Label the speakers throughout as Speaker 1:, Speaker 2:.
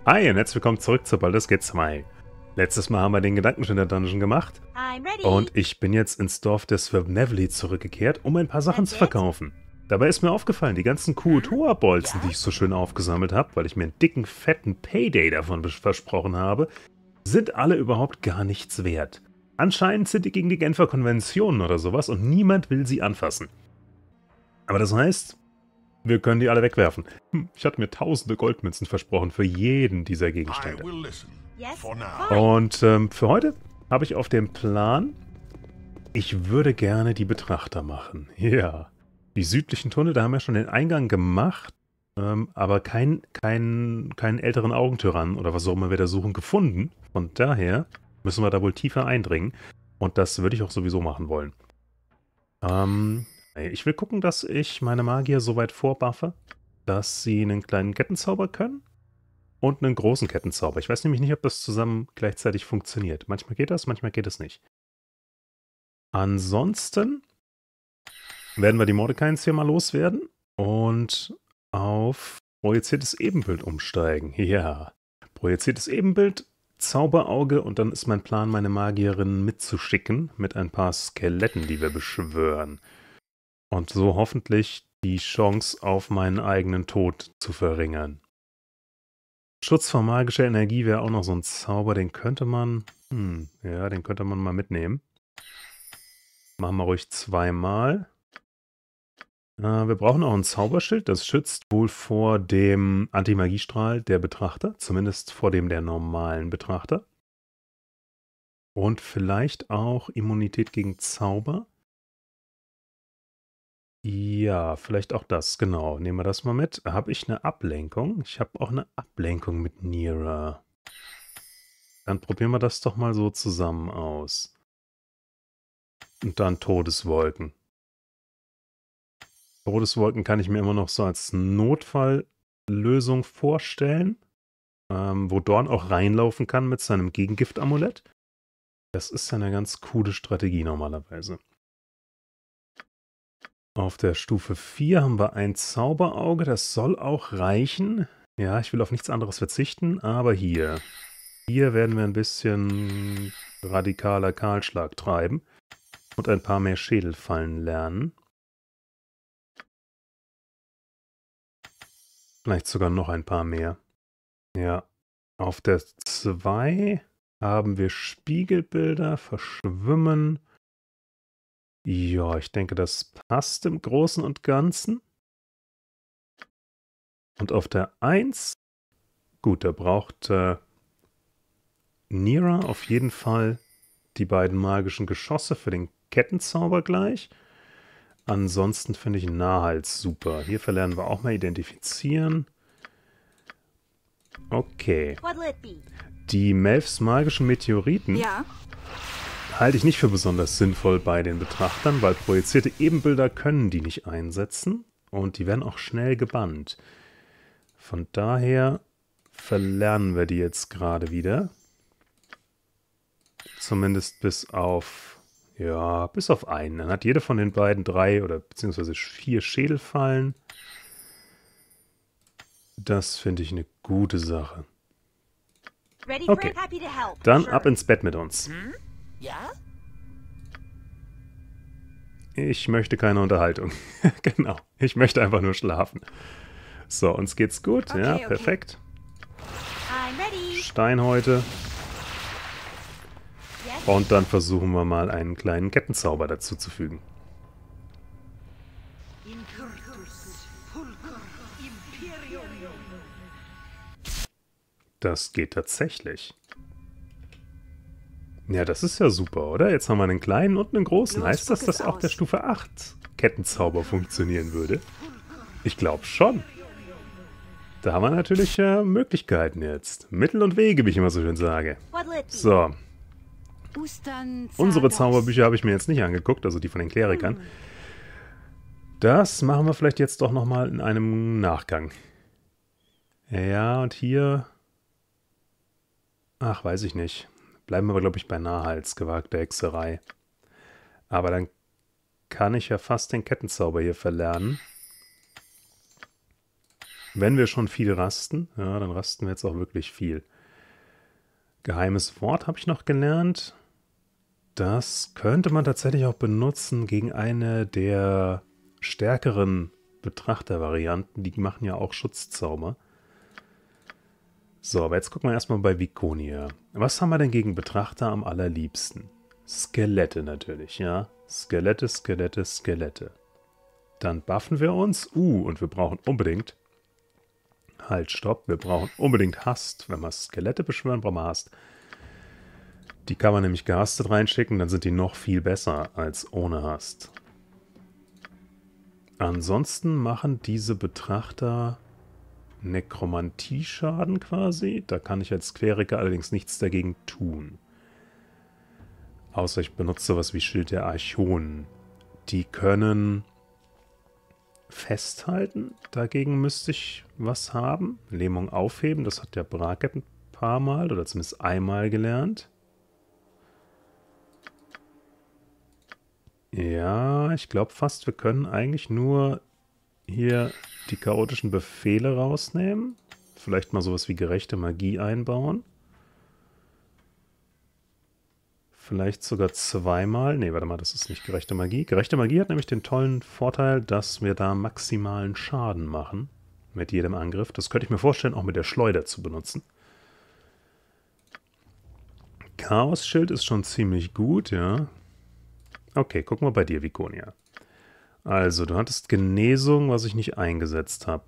Speaker 1: Hi und herzlich willkommen zurück zu Baldur's Gate 2. Letztes Mal haben wir den Gedankenschinder-Dungeon gemacht und ich bin jetzt ins Dorf der Svirfnevoly zurückgekehrt, um ein paar Sachen zu verkaufen. Dabei ist mir aufgefallen, die ganzen Kuotoa-Bolzen, die ich so schön aufgesammelt habe, weil ich mir einen dicken, fetten Payday davon versprochen habe, sind alle überhaupt gar nichts wert. Anscheinend sind die gegen die Genfer Konventionen oder sowas und niemand will sie anfassen. Aber das heißt, wir können die alle wegwerfen. Ich hatte mir tausende Goldmünzen versprochen für jeden dieser Gegenstände. Und für heute habe ich auf dem Plan, ich würde gerne die Betrachter machen. Ja, die südlichen Tunnel, da haben wir schon den Eingang gemacht, aber keinen älteren Augentyrannen oder was auch immer wir da suchen gefunden. Von daher müssen wir da wohl tiefer eindringen. Und das würde ich auch sowieso machen wollen. Ich will gucken, dass ich meine Magier so weit vorbuffe, dass sie einen kleinen Kettenzauber können und einen großen Kettenzauber. Ich weiß nämlich nicht, ob das zusammen gleichzeitig funktioniert. Manchmal geht das, manchmal geht es nicht. Ansonsten werden wir die Mordekains hier mal loswerden und auf projiziertes Ebenbild umsteigen. Ja, projiziertes Ebenbild, Zauberauge und dann ist mein Plan, meine Magierinnen mitzuschicken mit ein paar Skeletten, die wir beschwören. Und so hoffentlich die Chance auf meinen eigenen Tod zu verringern. Schutz vor magischer Energie wäre auch noch so ein Zauber, den könnte man... ja, den könnte man mal mitnehmen. Machen wir ruhig zweimal. Wir brauchen auch ein Zauberschild, das schützt wohl vor dem Antimagiestrahl der Betrachter, zumindest vor dem der normalen Betrachter. Und vielleicht auch Immunität gegen Zauber. Ja, vielleicht auch das, genau. Nehmen wir das mal mit. Habe ich eine Ablenkung? Ich habe auch eine Ablenkung mit Nira. Dann probieren wir das doch mal so zusammen aus. Und dann Todeswolken. Todeswolken kann ich mir immer noch so als Notfalllösung vorstellen, wo Dorn auch reinlaufen kann mit seinem Gegengift-Amulett. Das ist ja eine ganz coole Strategie normalerweise. Auf der Stufe 4 haben wir ein Zauberauge, das soll auch reichen. Ja, ich will auf nichts anderes verzichten, aber hier werden wir ein bisschen radikaler Kahlschlag treiben und ein paar mehr Schädelfallen lernen. Vielleicht sogar noch ein paar mehr. Ja, auf der 2 haben wir Spiegelbilder, Verschwimmen. Ja, ich denke, das passt im Großen und Ganzen. Und auf der 1, gut, da braucht Nira auf jeden Fall die beiden magischen Geschosse für den Kettenzauber gleich. Ansonsten finde ich Nahhals super. Hier verlernen wir auch mal identifizieren. Okay. Die Melfs magischen Meteoriten halte ich nicht für besonders sinnvoll bei den Betrachtern, weil projizierte Ebenbilder können die nicht einsetzen und die werden auch schnell gebannt. Von daher verlernen wir die jetzt gerade wieder. Zumindest bis auf einen. Dann hat jede von den beiden 3 oder beziehungsweise 4 Schädelfallen. Das finde ich eine gute Sache. Okay, dann ab ins Bett mit uns. Ich möchte keine Unterhaltung. Genau, ich möchte einfach nur schlafen. So, uns geht's gut. Ja, perfekt. Steinhäute. Und dann versuchen wir mal einen kleinen Kettenzauber dazu zu fügen. Das geht tatsächlich. Ja, das ist ja super, oder? Jetzt haben wir einen kleinen und einen großen. Heißt das, dass auch der Stufe 8 Kettenzauber funktionieren würde? Ich glaube schon. Da haben wir natürlich Möglichkeiten jetzt. Mittel und Wege, wie ich immer so schön sage. So. Unsere Zauberbücher habe ich mir jetzt nicht angeguckt, also die von den Klerikern. Das machen wir vielleicht jetzt doch nochmal in einem Nachgang. Ja, und hier... Ach, weiß ich nicht. Bleiben wir aber, glaube ich, bei Nahhals, gewagte Hexerei. Aber dann kann ich ja fast den Kettenzauber hier verlernen. Wenn wir schon viel rasten, ja, dann rasten wir jetzt auch wirklich viel. Geheimes Wort habe ich noch gelernt. Das könnte man tatsächlich auch benutzen gegen eine der stärkeren Betrachtervarianten. Die machen ja auch Schutzzauber. So, aber jetzt gucken wir erstmal bei Viconia. Was haben wir denn gegen Betrachter am allerliebsten? Skelette natürlich, ja. Skelette, Skelette, Skelette. Dann buffen wir uns. Und wir brauchen unbedingt... Halt, stopp. Wir brauchen unbedingt Hast. Wenn wir Skelette beschwören, brauchen wir Hast. Die kann man nämlich gehastet reinschicken, dann sind die noch viel besser als ohne Hast. Ansonsten machen diese Betrachter Nekromantie-Schaden quasi. Da kann ich als Kleriker allerdings nichts dagegen tun. Außer ich benutze sowas wie Schild der Archonen. Die können festhalten. Dagegen müsste ich was haben. Lähmung aufheben, das hat der Braket ein paar Mal oder zumindest einmal gelernt. Ja, ich glaube fast, wir können eigentlich nur hier die chaotischen Befehle rausnehmen. Vielleicht mal sowas wie gerechte Magie einbauen. Vielleicht sogar zweimal. Ne, warte mal, das ist nicht gerechte Magie. Gerechte Magie hat nämlich den tollen Vorteil, dass wir da maximalen Schaden machen. Mit jedem Angriff. Das könnte ich mir vorstellen, auch mit der Schleuder zu benutzen. Chaos-Schild ist schon ziemlich gut, ja. Okay, gucken wir bei dir, Viconia. Also, du hattest Genesung, was ich nicht eingesetzt habe.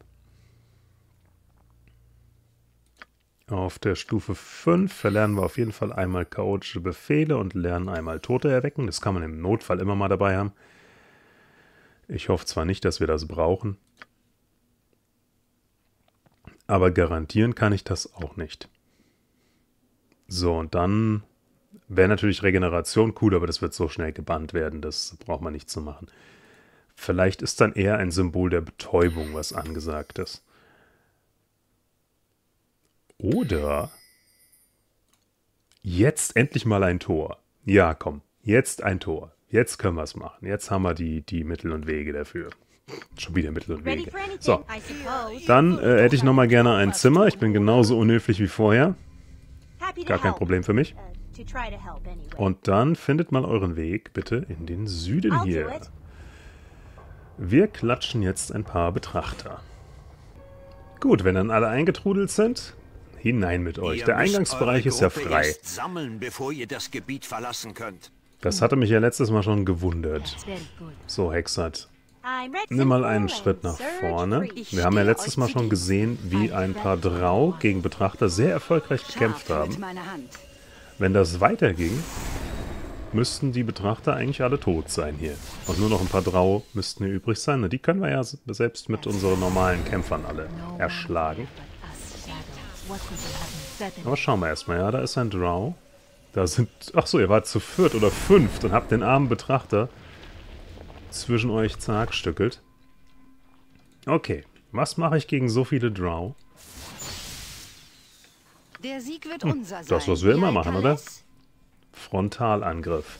Speaker 1: Auf der Stufe 5 verlernen wir auf jeden Fall einmal chaotische Befehle und lernen einmal Tote erwecken. Das kann man im Notfall immer mal dabei haben. Ich hoffe zwar nicht, dass wir das brauchen. Aber garantieren kann ich das auch nicht. So, und dann wäre natürlich Regeneration cool, aber das wird so schnell gebannt werden, das braucht man nicht zu machen. Vielleicht ist dann eher ein Symbol der Betäubung, was angesagt ist. Oder jetzt endlich mal ein Tor. Ja, komm, jetzt ein Tor. Jetzt können wir es machen. Jetzt haben wir die Mittel und Wege dafür. Schon wieder Mittel und Wege. So, dann hätte ich nochmal gerne ein Zimmer. Ich bin genauso unhöflich wie vorher. Gar kein Problem für mich. Und dann findet mal euren Weg bitte in den Süden hier. Wir klatschen jetzt ein paar Betrachter. Gut, wenn dann alle eingetrudelt sind, hinein mit euch. Der Eingangsbereich ist ja frei.
Speaker 2: Sammeln, bevor ihr das Gebiet verlassen könnt.
Speaker 1: Das hatte mich ja letztes Mal schon gewundert. So, Hexat. Nimm mal einen Schritt nach vorne. Wir haben ja letztes Mal schon gesehen, wie ein paar Drau gegen Betrachter sehr erfolgreich gekämpft haben. Wenn das weiterging, müssten die Betrachter eigentlich alle tot sein hier. Und nur noch ein paar Drau müssten hier übrig sein. Und die können wir ja selbst mit unseren normalen Kämpfern alle erschlagen. Aber schauen wir erstmal, ja, da ist ein Drow. Da sind, ach so, ihr wart zu viert oder fünft und habt den armen Betrachter zwischen euch zerhackstückelt. Okay, was mache ich gegen so viele Drow?
Speaker 3: Der Sieg wird unser sein.
Speaker 1: Das, was wir immer machen, oder? Frontalangriff.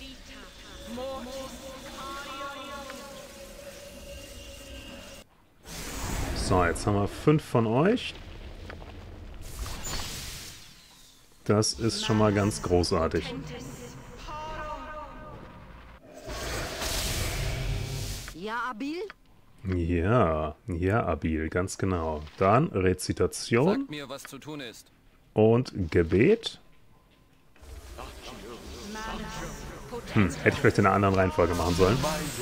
Speaker 1: So, jetzt haben wir 5 von euch. Das ist schon mal ganz großartig.
Speaker 3: Ja, Abil?
Speaker 1: Ja, Abil, ganz genau. Dann Rezitation.
Speaker 4: Sagt mir, was zu tun ist.
Speaker 1: Und Gebet. Hätte ich vielleicht in einer anderen Reihenfolge machen sollen.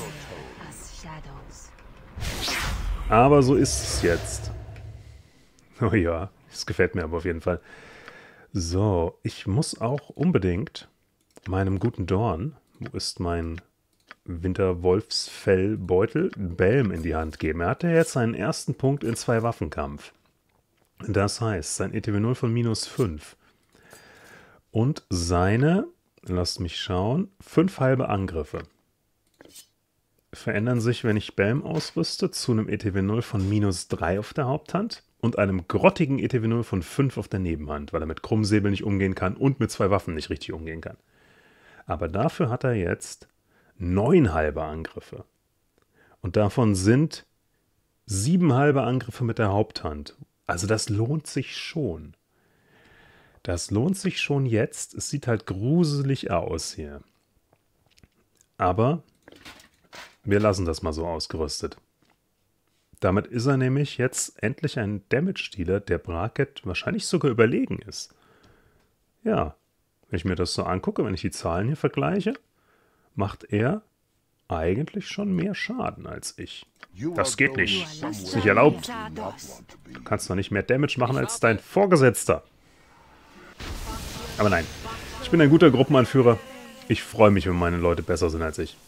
Speaker 1: Aber so ist es jetzt. Oh ja, das gefällt mir aber auf jeden Fall. So, ich muss auch unbedingt meinem guten Dorn, wo ist mein Winterwolfsfellbeutel, Belm in die Hand geben. Er hatte jetzt seinen ersten Punkt in 2-Waffenkampf. Das heißt, sein ETW 0 von -5. Und seine, lasst mich schauen, 5 halbe Angriffe verändern sich, wenn ich Belm ausrüste, zu einem ETW 0 von -3 auf der Haupthand und einem grottigen ETW 0 von 5 auf der Nebenhand, weil er mit Krummsäbel nicht umgehen kann und mit 2 Waffen nicht richtig umgehen kann. Aber dafür hat er jetzt 9 halbe Angriffe. Und davon sind 7 halbe Angriffe mit der Haupthand. Also das lohnt sich schon. Das lohnt sich schon jetzt. Es sieht halt gruselig aus hier. Aber wir lassen das mal so ausgerüstet. Damit ist er nämlich jetzt endlich ein Damage-Dealer, der Braket wahrscheinlich sogar überlegen ist. Ja, wenn ich mir das so angucke, wenn ich die Zahlen hier vergleiche, macht er eigentlich schon mehr Schaden als ich. Das geht nicht. Das ist nicht erlaubt. Du kannst doch nicht mehr Damage machen als dein Vorgesetzter. Aber nein, ich bin ein guter Gruppenanführer. Ich freue mich, wenn meine Leute besser sind als ich.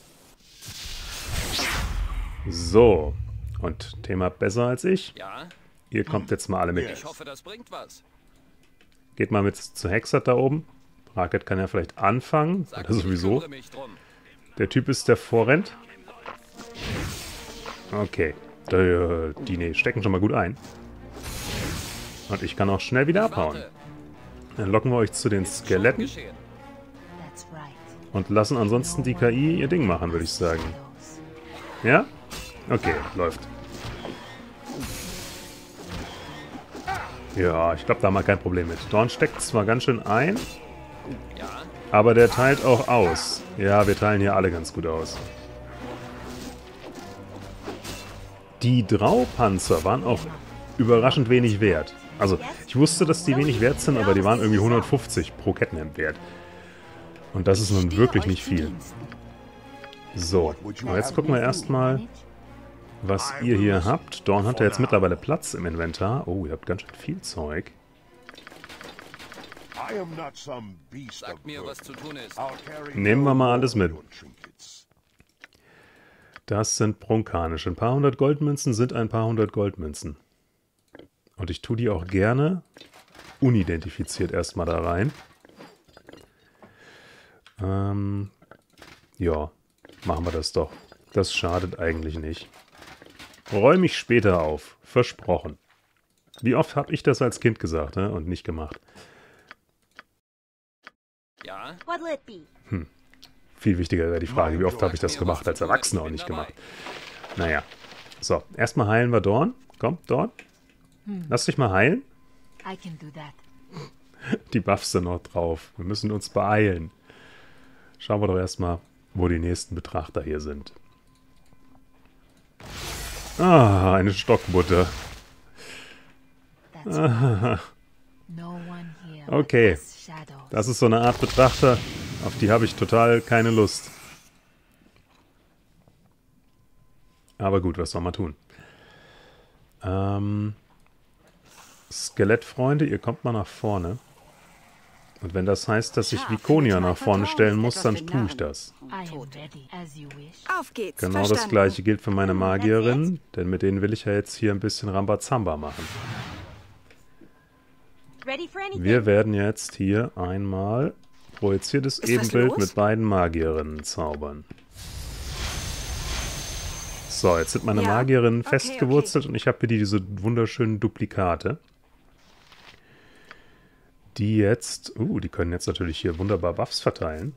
Speaker 1: So, und Thema besser als ich. Ihr kommt jetzt mal alle mit.
Speaker 4: Ich hoffe, das bringt was.
Speaker 1: Geht mal mit zu Hexat da oben. Braket kann ja vielleicht anfangen. Oder sowieso. Der Typ ist, der vorrennt. Okay. Die stecken schon mal gut ein. Und ich kann auch schnell wieder abhauen. Dann locken wir euch zu den Skeletten. Und lassen ansonsten die KI ihr Ding machen, würde ich sagen. Ja? Okay, läuft. Ja, ich glaube, da haben wir kein Problem mit. Dorn steckt zwar ganz schön ein, aber der teilt auch aus. Ja, wir teilen hier alle ganz gut aus. Die Draupanzer waren auch überraschend wenig wert. Also, ich wusste, dass die wenig wert sind, aber die waren irgendwie 150 pro Kettenhemd wert. Und das ist nun wirklich nicht viel. So, und jetzt gucken wir erstmal, was ihr hier habt. Dorn hat ja jetzt mittlerweile Platz im Inventar. Oh, ihr habt ganz schön viel Zeug.
Speaker 4: Sag mir, was zu tun ist.
Speaker 1: Nehmen wir mal alles mit. Das sind brunkanische. Ein paar hundert Goldmünzen sind ein paar hundert Goldmünzen. Und ich tue die auch gerne unidentifiziert erstmal da rein. Ja, machen wir das doch. Das schadet eigentlich nicht. Räume ich später auf. Versprochen. Wie oft habe ich das als Kind gesagt, ne? Und nicht gemacht?
Speaker 4: Ja?
Speaker 1: Viel wichtiger wäre die Frage, wie oft habe ich das gemacht als Erwachsener und nicht gemacht. Naja. So, erstmal heilen wir Dorn. Komm, Dorn. Lass dich mal heilen. Die Buffs sind noch drauf. Wir müssen uns beeilen. Schauen wir doch erstmal, wo die nächsten Betrachter hier sind. Ah, eine Stockmutter. Ah. Okay. Das ist so eine Art Betrachter, auf die habe ich total keine Lust. Aber gut, was soll man tun? Skelettfreunde, ihr kommt mal nach vorne. Und wenn das heißt, dass ich Vikonia nach vorne stellen muss, dann tue ich das.
Speaker 3: Auf geht's.
Speaker 1: Genau das gleiche gilt für meine Magierin, denn mit denen will ich ja jetzt hier ein bisschen Rambazamba machen. Wir werden jetzt hier einmal projiziertes Ebenbild mit beiden Magierinnen zaubern. So, jetzt sind meine Magierinnen festgewurzelt und ich habe hier diese wunderschönen Duplikate. Die jetzt, die können jetzt natürlich hier wunderbar Buffs verteilen.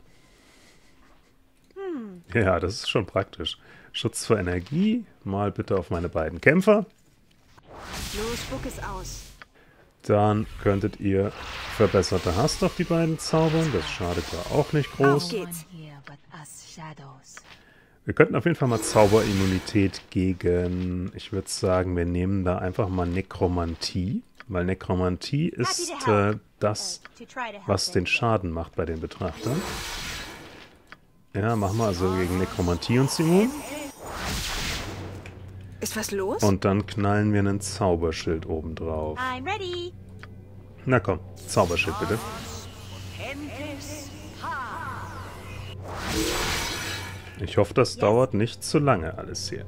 Speaker 1: Ja, das ist schon praktisch. Schutz vor Energie, mal bitte auf meine beiden Kämpfer.
Speaker 3: Los, spuck es aus.
Speaker 1: Dann könntet ihr verbesserte Hast auf die beiden zaubern. Das schadet ja auch nicht groß.
Speaker 3: Auf geht's.
Speaker 1: Wir könnten auf jeden Fall mal Zauberimmunität gegen, ich würde sagen, wir nehmen da einfach mal Nekromantie. Weil Nekromantie ist das, was den Schaden macht bei den Betrachtern. Ja, machen wir also gegen Nekromantie uns immun.
Speaker 3: Ist was los?
Speaker 1: Und dann knallen wir einen Zauberschild oben drauf. Na komm, Zauberschild bitte. Ich hoffe, das dauert nicht zu lange alles hier.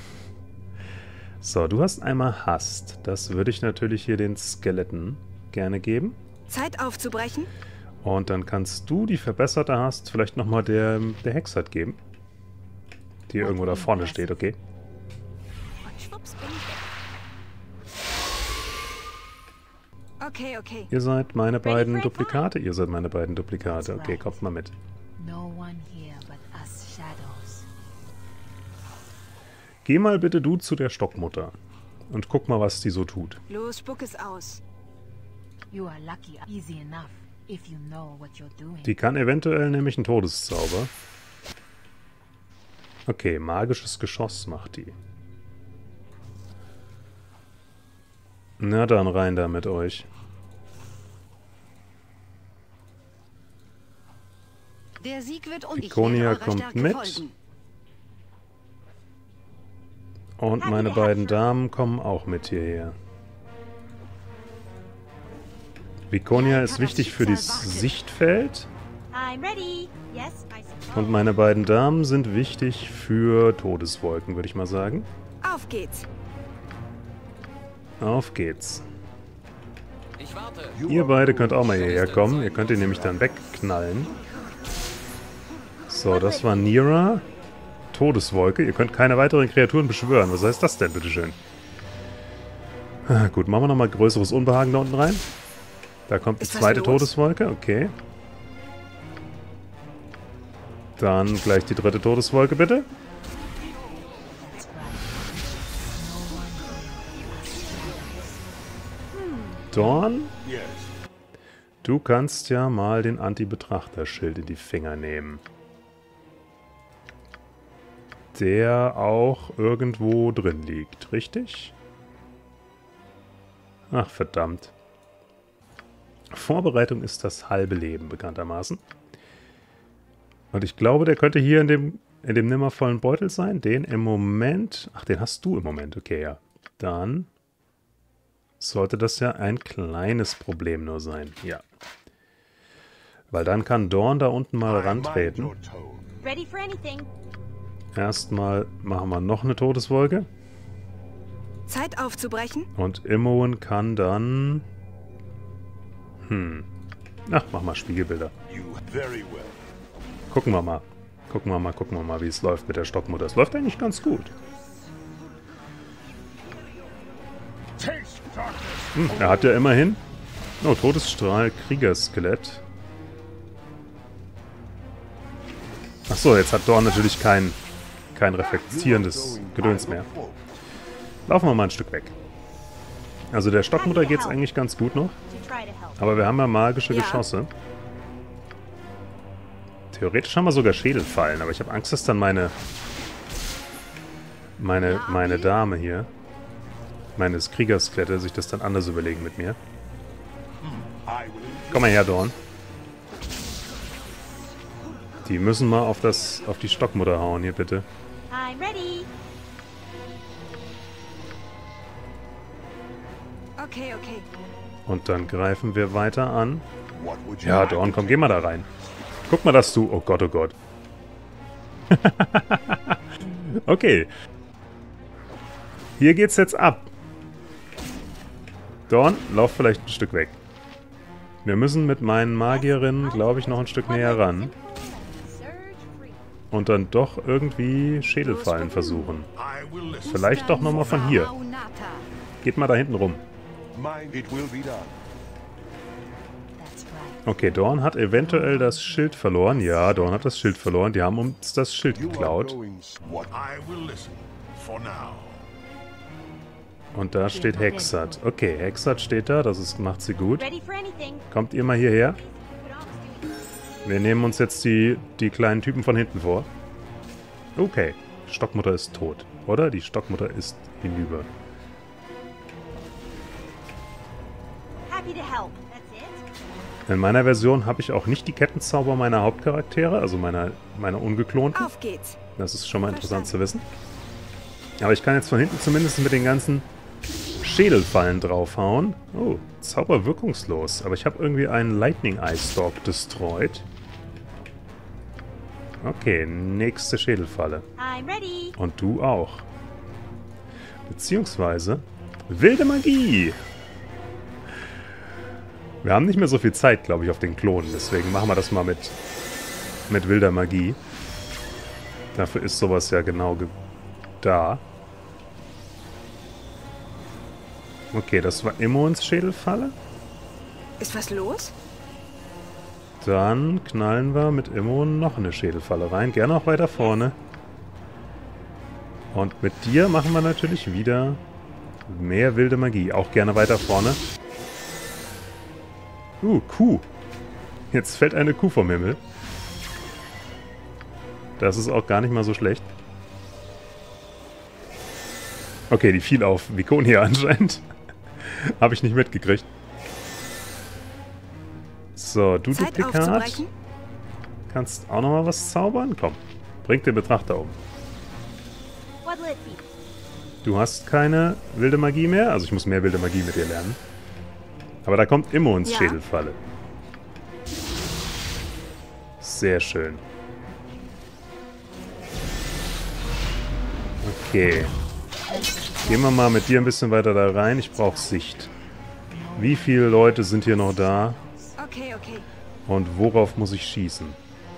Speaker 1: So, du hast einmal Hast. Das würde ich natürlich hier den Skeletten gerne geben.
Speaker 3: Zeit aufzubrechen?
Speaker 1: Und dann kannst du die verbesserte Hast vielleicht nochmal der Hexat geben. Die irgendwo da vorne steht, okay?
Speaker 3: Und schwupps bin ich weg. Okay.
Speaker 1: Ihr seid meine beiden Duplikate. Ihr seid meine beiden Duplikate. Okay, kommt mal mit. Geh mal bitte du zu der Stockmutter. Und guck mal, was die so tut.
Speaker 3: Los, spuck es aus.
Speaker 1: Die kann eventuell nämlich einen Todeszauber. Okay, magisches Geschoss macht die. Na dann rein da mit euch.
Speaker 3: Der Sieg wird und
Speaker 1: Ikonia kommt mit.
Speaker 3: Folgen.
Speaker 1: Und meine beiden Damen kommen auch mit hierher. Vikonia ist wichtig für das Sichtfeld. Und meine beiden Damen sind wichtig für Todeswolken, würde ich mal sagen.
Speaker 3: Auf geht's.
Speaker 1: Auf geht's.
Speaker 4: Ich warte.
Speaker 1: Ihr beide könnt auch mal hierher kommen. Ihr könnt ihn nämlich dann wegknallen. So, das war Nira. Todeswolke. Ihr könnt keine weiteren Kreaturen beschwören. Was heißt das denn, bitteschön? Gut, machen wir nochmal größeres Unbehagen da unten rein. Da kommt die zweite Todeswolke. Okay. Dann gleich die dritte Todeswolke, bitte. Dorn? Du kannst ja mal den Anti-Betrachter-Schild in die Finger nehmen. Der auch irgendwo drin liegt, richtig? Ach, verdammt. Vorbereitung ist das halbe Leben, bekanntermaßen. Und ich glaube, der könnte hier in dem nimmervollen Beutel sein. Den im Moment... Ach, den hast du im Moment. Okay, ja. Dann sollte das ja ein kleines Problem nur sein. Ja. Weil dann kann Dorn da unten mal rantreten. Erstmal machen wir noch eine Todeswolke.
Speaker 3: Zeit aufzubrechen.
Speaker 1: Und Imoen kann dann... Ach, mach mal Spiegelbilder. Gucken wir mal. Gucken wir mal, wie es läuft mit der Stockmutter. Es läuft eigentlich ganz gut. Er hat ja immerhin... Oh, Todesstrahl, Kriegerskelett. Achso, jetzt hat Dorn natürlich kein reflektierendes Gedöns mehr. Laufen wir mal ein Stück weg. Also der Stockmutter geht es eigentlich ganz gut noch. Aber wir haben ja magische Geschosse. Theoretisch haben wir sogar Schädelfallen, aber ich habe Angst, dass dann meine Dame hier, meines Kriegerskelette, sich das dann anders überlegen mit mir. Komm mal her, Dorn. Die müssen mal auf die Stockmutter hauen hier, bitte.
Speaker 3: Okay, okay.
Speaker 1: Und dann greifen wir weiter an. Ja, Dorn, komm, geh mal da rein. Guck mal, dass du... Oh Gott, oh Gott. Okay. Hier geht's jetzt ab. Dorn, lauf vielleicht ein Stück weg. Wir müssen mit meinen Magierinnen, glaube ich, noch ein Stück näher ran. Und dann doch irgendwie Schädelfallen versuchen. Vielleicht doch nochmal von hier. Geht mal da hinten rum. Okay, Dorn hat eventuell das Schild verloren. Ja, Dorn hat das Schild verloren. Die haben uns das Schild geklaut. Und da steht Hexat. Okay, Hexat steht da. Das macht sie gut. Kommt ihr mal hierher. Wir nehmen uns jetzt die kleinen Typen von hinten vor. Okay, Stockmutter ist tot, oder? Die Stockmutter ist hinüber. In meiner Version habe ich auch nicht die Kettenzauber meiner Hauptcharaktere, also meiner ungeklonten.
Speaker 3: Auf geht's.
Speaker 1: Das ist schon mal interessant zu wissen. Aber ich kann jetzt von hinten zumindest mit den ganzen Schädelfallen draufhauen. Oh, Zauber wirkungslos. Aber ich habe irgendwie einen Lightning Eye Stalk destroyed. Okay, nächste Schädelfalle. Und du auch. Beziehungsweise wilde Magie. Wir haben nicht mehr so viel Zeit, glaube ich, auf den Klonen. Deswegen machen wir das mal mit wilder Magie. Dafür ist sowas ja genau da. Okay, das war Imoens Schädelfalle.
Speaker 3: Ist was los?
Speaker 1: Dann knallen wir mit Imoen noch eine Schädelfalle rein. Gerne auch weiter vorne. Und mit dir machen wir natürlich wieder mehr wilde Magie. Auch gerne weiter vorne. Kuh. Jetzt fällt eine Kuh vom Himmel. Das ist auch gar nicht mal so schlecht. Okay, die fiel auf Vikonia anscheinend. Habe ich nicht mitgekriegt. So, du Duplikat. Kannst auch nochmal was zaubern? Komm, bring den Betrachter um. Du hast keine wilde Magie mehr. Also ich muss mehr wilde Magie mit dir lernen. Aber da kommt Immo ins Schädelfalle. Sehr schön. Okay. Gehen wir mal mit dir ein bisschen weiter da rein. Ich brauche Sicht. Wie viele Leute sind hier noch da?
Speaker 3: Okay.
Speaker 1: Und worauf muss ich schießen?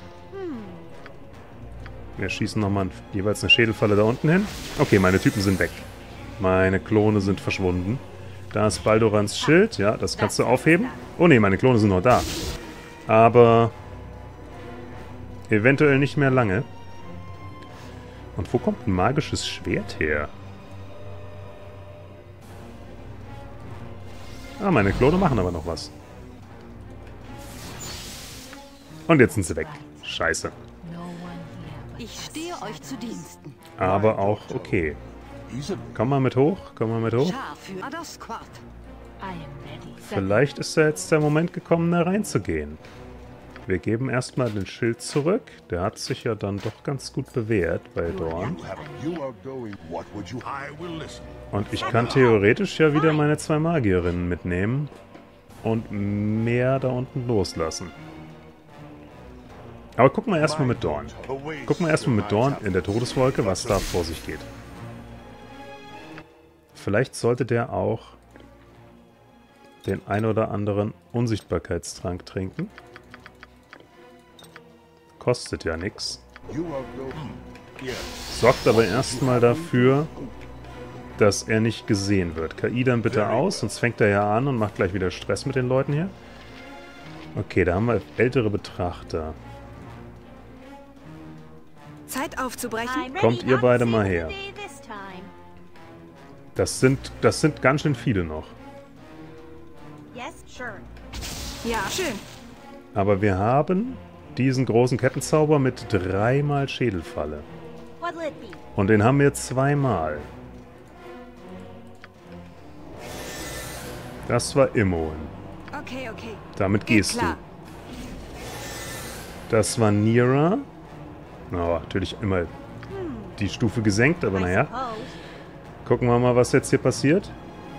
Speaker 1: Wir schießen nochmal jeweils eine Schädelfalle da unten hin. Okay, meine Typen sind weg. Meine Klone sind verschwunden. Da ist Baldorans Schild. Ja, das kannst du aufheben. Oh ne, meine Klone sind noch da. Aber eventuell nicht mehr lange. Und wo kommt ein magisches Schwert her? Ah, meine Klone machen aber noch was. Und jetzt sind sie weg. Scheiße.
Speaker 3: Ich stehe euch zu Diensten.
Speaker 1: Aber auch okay. Komm mal mit hoch, komm mal mit hoch. Vielleicht ist ja jetzt der Moment gekommen, da reinzugehen. Wir geben erstmal den Schild zurück. Der hat sich ja dann doch ganz gut bewährt bei Dorn. Und ich kann theoretisch ja wieder meine 2 Magierinnen mitnehmen und mehr da unten loslassen. Aber gucken wir erstmal mit Dorn. Gucken wir erstmal mit Dorn in der Todeswolke, was da vor sich geht. Vielleicht sollte der auch den ein oder anderen Unsichtbarkeitstrank trinken. Kostet ja nichts. Sorgt aber erstmal dafür, dass er nicht gesehen wird. KI dann bitte aus, sonst fängt er ja an und macht gleich wieder Stress mit den Leuten hier. Okay, da haben wir ältere Betrachter.
Speaker 3: Zeit aufzubrechen.
Speaker 1: Kommt ihr beide mal her. Das sind ganz schön viele noch.
Speaker 3: Ja, schön.
Speaker 1: Aber wir haben diesen großen Kettenzauber mit 3-mal Schädelfalle. Und den haben wir 2-mal. Das war Immoen.
Speaker 3: Okay.
Speaker 1: Damit gehst du. Das war Nira. Oh, natürlich immer die Stufe gesenkt, aber naja. Gucken wir mal, was jetzt hier passiert.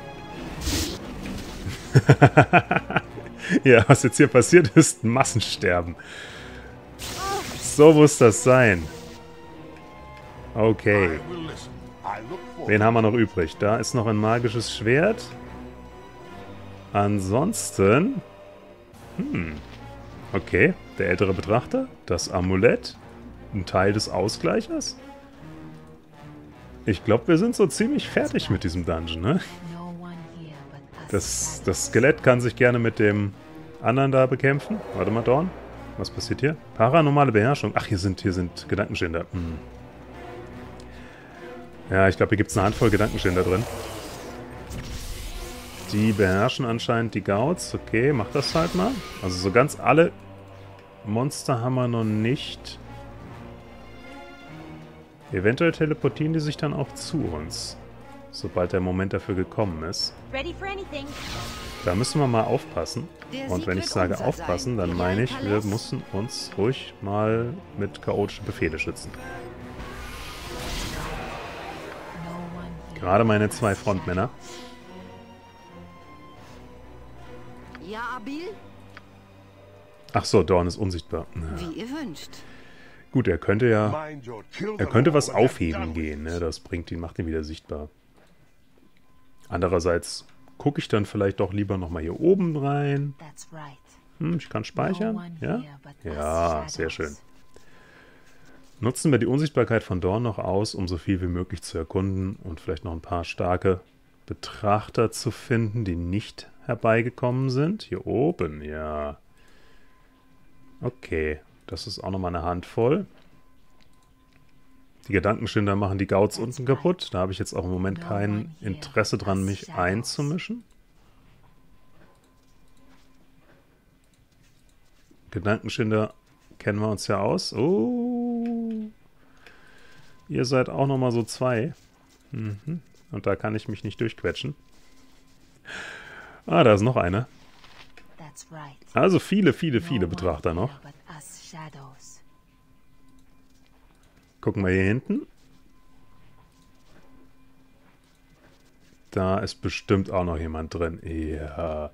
Speaker 1: Ja, was jetzt hier passiert, ist ein Massensterben. So muss das sein. Okay. Wen haben wir noch übrig? Da ist noch ein magisches Schwert. Ansonsten... Okay, der ältere Betrachter. Das Amulett. Ein Teil des Ausgleichers. Ich glaube, wir sind so ziemlich fertig mit diesem Dungeon, ne? Das Skelett kann sich gerne mit dem anderen da bekämpfen. Warte mal, Dorn. Was passiert hier? Paranormale Beherrschung. Ach, hier sind Gedankenschinder. Ja, ich glaube, hier gibt es eine Handvoll Gedankenschinder drin. Die beherrschen anscheinend die Gauts. Okay, mach das halt mal. Also so ganz alle Monster haben wir noch nicht. Eventuell teleportieren die sich dann auch zu uns. Sobald der Moment dafür gekommen ist. Da müssen wir mal aufpassen. Und wenn ich sage aufpassen, dann meine ich, wir müssen uns ruhig mal mit chaotischen Befehle schützen. Gerade meine 2 Frontmänner.
Speaker 3: Ja, Abil?
Speaker 1: Ach so, Dorn ist unsichtbar.
Speaker 3: Wie ihr wünscht.
Speaker 1: Gut, er könnte was aufheben gehen, ne? Das macht ihn wieder sichtbar. Andererseits gucke ich dann vielleicht doch lieber nochmal hier oben rein. Ich kann speichern, ja? Ja, sehr schön. Nutzen wir die Unsichtbarkeit von Dorn noch aus, um so viel wie möglich zu erkunden und vielleicht noch ein paar starke Betrachter zu finden, die nicht herbeigekommen sind. Hier oben, ja. Okay, das ist auch nochmal eine Handvoll. Die Gedankenschinder machen die Gauts unten kaputt. Da habe ich jetzt auch im Moment kein Interesse dran, mich einzumischen. Gedankenschinder kennen wir uns ja aus. Oh. Ihr seid auch nochmal so 2. Mhm. Und da kann ich mich nicht durchquetschen. Ah, da ist noch eine. Also viele, viele, viele Betrachter noch. Gucken wir hier hinten. Da ist bestimmt auch noch jemand drin. Ja.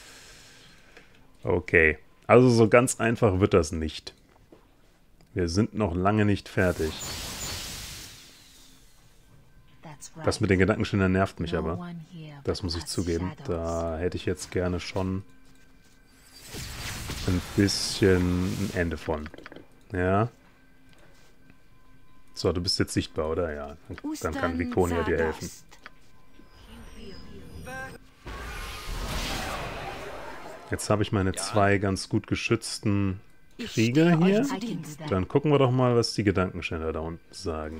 Speaker 1: Okay. Also so ganz einfach wird das nicht. Wir sind noch lange nicht fertig. Das mit den Gedankenschindern nervt mich aber. Das muss ich zugeben. Da hätte ich jetzt gerne schon ein bisschen ein Ende von. Ja. So, du bist jetzt sichtbar, oder? Ja. Dann kann Vikonia dir helfen. Jetzt habe ich meine 2 ganz gut geschützten Krieger hier. Dann gucken wir doch mal, was die Gedankenschinder da unten sagen.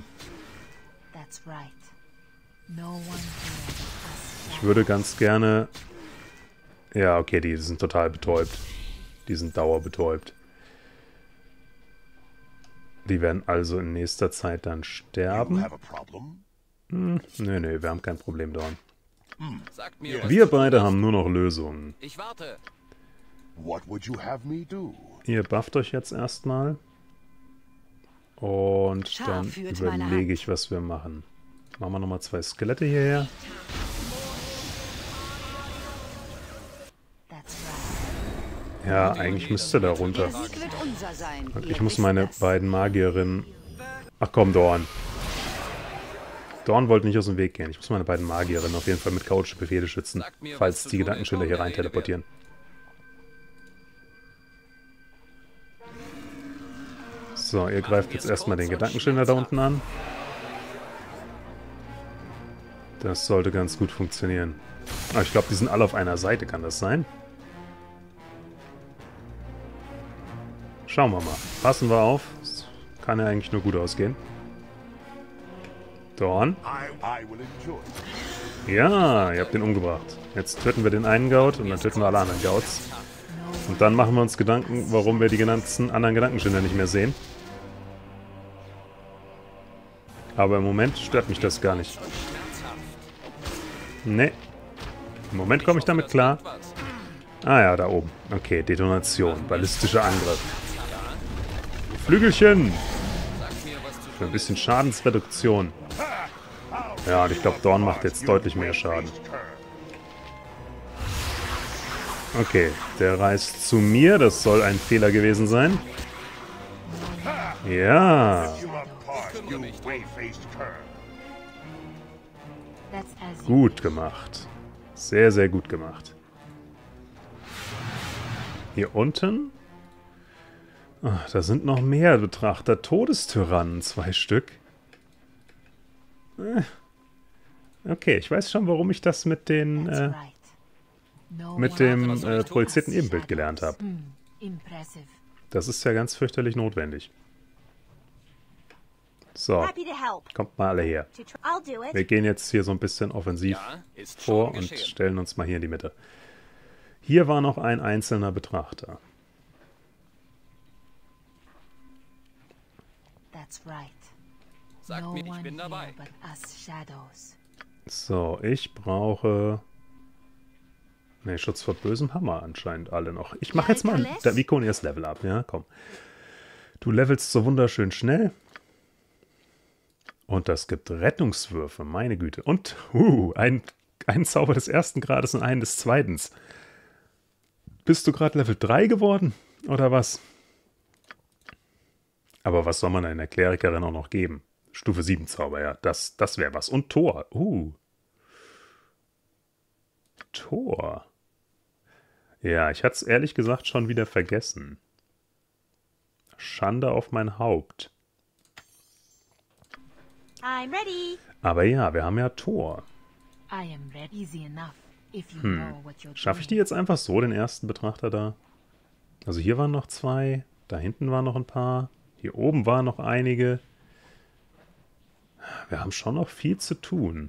Speaker 1: Ich würde ganz gerne... Ja, okay, die sind total betäubt. Die sind dauerbetäubt. Die werden also in nächster Zeit dann sterben. Nee, wir haben kein Problem, Dorn. Wir beide haben nur noch Lösungen.
Speaker 4: Ich warte.
Speaker 1: Ihr bufft euch jetzt erstmal. Und dann überlege ich, was wir machen. Machen wir nochmal 2 Skelette hierher. Ja, eigentlich müsste da runter. Und ich muss meine beiden Magierinnen... Ach komm, Dorn. Dorn wollte nicht aus dem Weg gehen. Ich muss meine beiden Magierinnen auf jeden Fall mit chaotische Befehle schützen, falls die Gedankenschilder hier rein teleportieren. So, ihr greift jetzt erstmal den Gedankenschilder da unten an. Das sollte ganz gut funktionieren. Aber ich glaube, die sind alle auf einer Seite, kann das sein? Schauen wir mal. Passen wir auf. Das kann ja eigentlich nur gut ausgehen. Dorn. Ja, ihr habt den umgebracht. Jetzt töten wir den einen Gaut und dann töten wir alle anderen Gauts. Und dann machen wir uns Gedanken, warum wir die ganzen anderen Gedankenschilder nicht mehr sehen. Aber im Moment stört mich das gar nicht. Nee. Im Moment komme ich damit klar. Ah ja, da oben. Okay, Detonation. Ballistischer Angriff. Flügelchen! Für ein bisschen Schadensreduktion. Ja, und ich glaube, Dorn macht jetzt deutlich mehr Schaden. Okay, der reist zu mir. Das soll ein Fehler gewesen sein. Ja. Gut gemacht. Sehr, sehr gut gemacht. Hier unten? Ach, da sind noch mehr Betrachter. Todestyrannen, 2 Stück. Okay, ich weiß schon, warum ich das mit den mit dem projizierten Ebenbild gelernt habe. Das ist ja ganz fürchterlich notwendig. So, kommt mal alle her. Wir gehen jetzt hier so ein bisschen offensiv vor und stellen uns mal hier in die Mitte. Hier war noch ein einzelner Betrachter.
Speaker 4: Sagt mir, ich bin dabei.
Speaker 1: So, ich brauche... Ne, Schutz vor bösem Hammer anscheinend alle noch. Ich mache jetzt mal der Vikonias Level ab, ja, komm. Du levelst so wunderschön schnell. Und das gibt Rettungswürfe, meine Güte. Und, ein Zauber des 1. Grades und einen des 2. Bist du gerade Level 3 geworden? Oder was? Aber was soll man einer Klerikerin auch noch geben? Stufe 7 Zauber, ja. Das wäre was. Und Tor. Tor. Ja, ich hatte es ehrlich gesagt schon wieder vergessen. Schande auf mein Haupt. Aber ja, wir haben ja Tor. Schaffe ich die jetzt einfach so, den ersten Betrachter da? Also hier waren noch 2, da hinten waren noch ein paar, hier oben waren noch einige. Wir haben schon noch viel zu tun.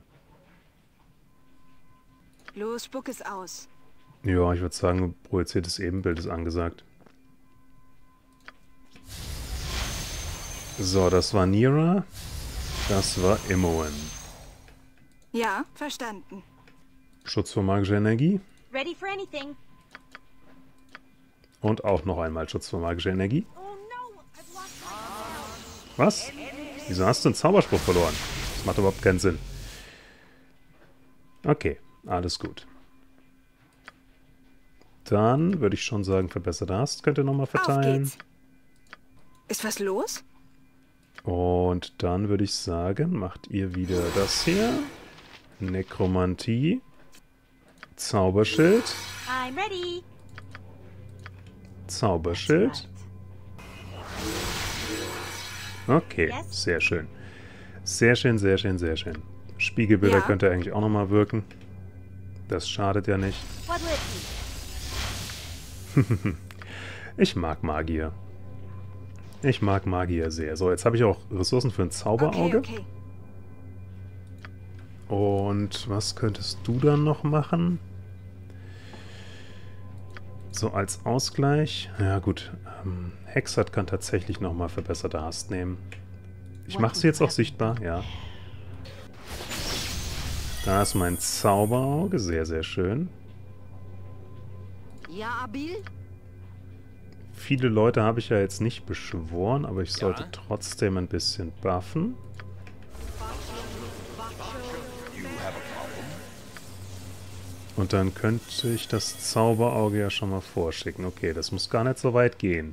Speaker 3: Los, spuck es aus.
Speaker 1: Ja, ich würde sagen, projiziertes Ebenbild ist angesagt. So, das war Nira. Das war Imoen.
Speaker 3: Ja, verstanden.
Speaker 1: Schutz vor magischer Energie.
Speaker 3: Ready for anything.
Speaker 1: Und auch noch einmal Schutz vor magischer Energie. Was? Wieso hast du einen Zauberspruch verloren? Das macht überhaupt keinen Sinn. Okay, alles gut. Dann würde ich schon sagen, verbesserte Hast könnt ihr nochmal verteilen.
Speaker 3: Auf geht's. Ist was los?
Speaker 1: Und dann würde ich sagen, macht ihr wieder das hier. Nekromantie. Zauberschild.
Speaker 3: I'm ready.
Speaker 1: Zauberschild. Okay, sehr schön. Sehr schön, sehr schön, sehr schön. Spiegelbilder könnt ihr eigentlich auch nochmal wirken. Das schadet ja nicht. Ich mag Magier. Ich mag Magier sehr. So, jetzt habe ich auch Ressourcen für ein Zauberauge.
Speaker 3: Okay.
Speaker 1: Und was könntest du dann noch machen? So als Ausgleich. Ja gut, Hexert kann tatsächlich nochmal verbesserte Hast nehmen. Ich mache sie jetzt auch sichtbar, ja. Da ist mein Zauberauge, sehr, sehr schön.
Speaker 3: Ja, Abil?
Speaker 1: Viele Leute habe ich ja jetzt nicht beschworen, aber ich sollte trotzdem ein bisschen buffen. Und dann könnte ich das Zauberauge ja schon mal vorschicken. Okay, das muss gar nicht so weit gehen.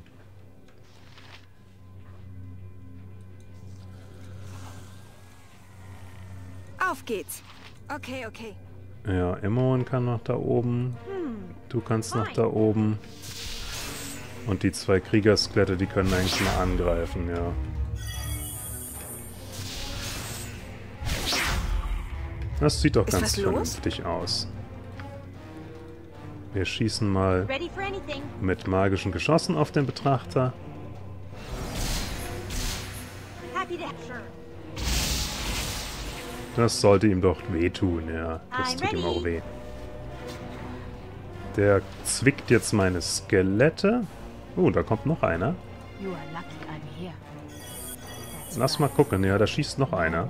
Speaker 3: Auf geht's. Okay, okay.
Speaker 1: Ja, Imoen kann nach da oben. Du kannst nach da oben. Und die zwei Kriegerskelette, die können eigentlich mal angreifen, ja. Das sieht doch ganz vernünftig aus. Wir schießen mal mit magischen Geschossen auf den Betrachter. Das sollte ihm doch wehtun, ja. Das tut ihm auch weh. Der zwickt jetzt meine Skelette. Oh, da kommt noch einer. Lass mal gucken, ja, da schießt noch einer.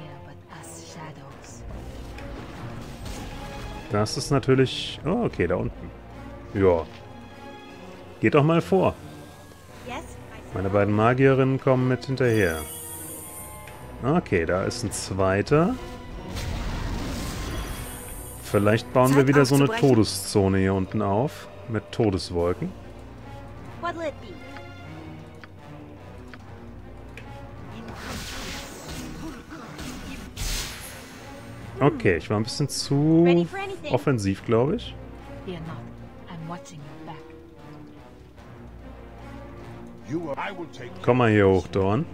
Speaker 1: Das ist natürlich... Oh, okay, da unten. Ja. Geht doch mal vor. Meine beiden Magierinnen kommen mit hinterher. Okay, da ist ein zweiter. Vielleicht bauen wir wieder so eine Todeszone hier unten auf. Mit Todeswolken. Okay, ich war ein bisschen zu offensiv, glaube ich. Komm mal hier hoch, Dorn.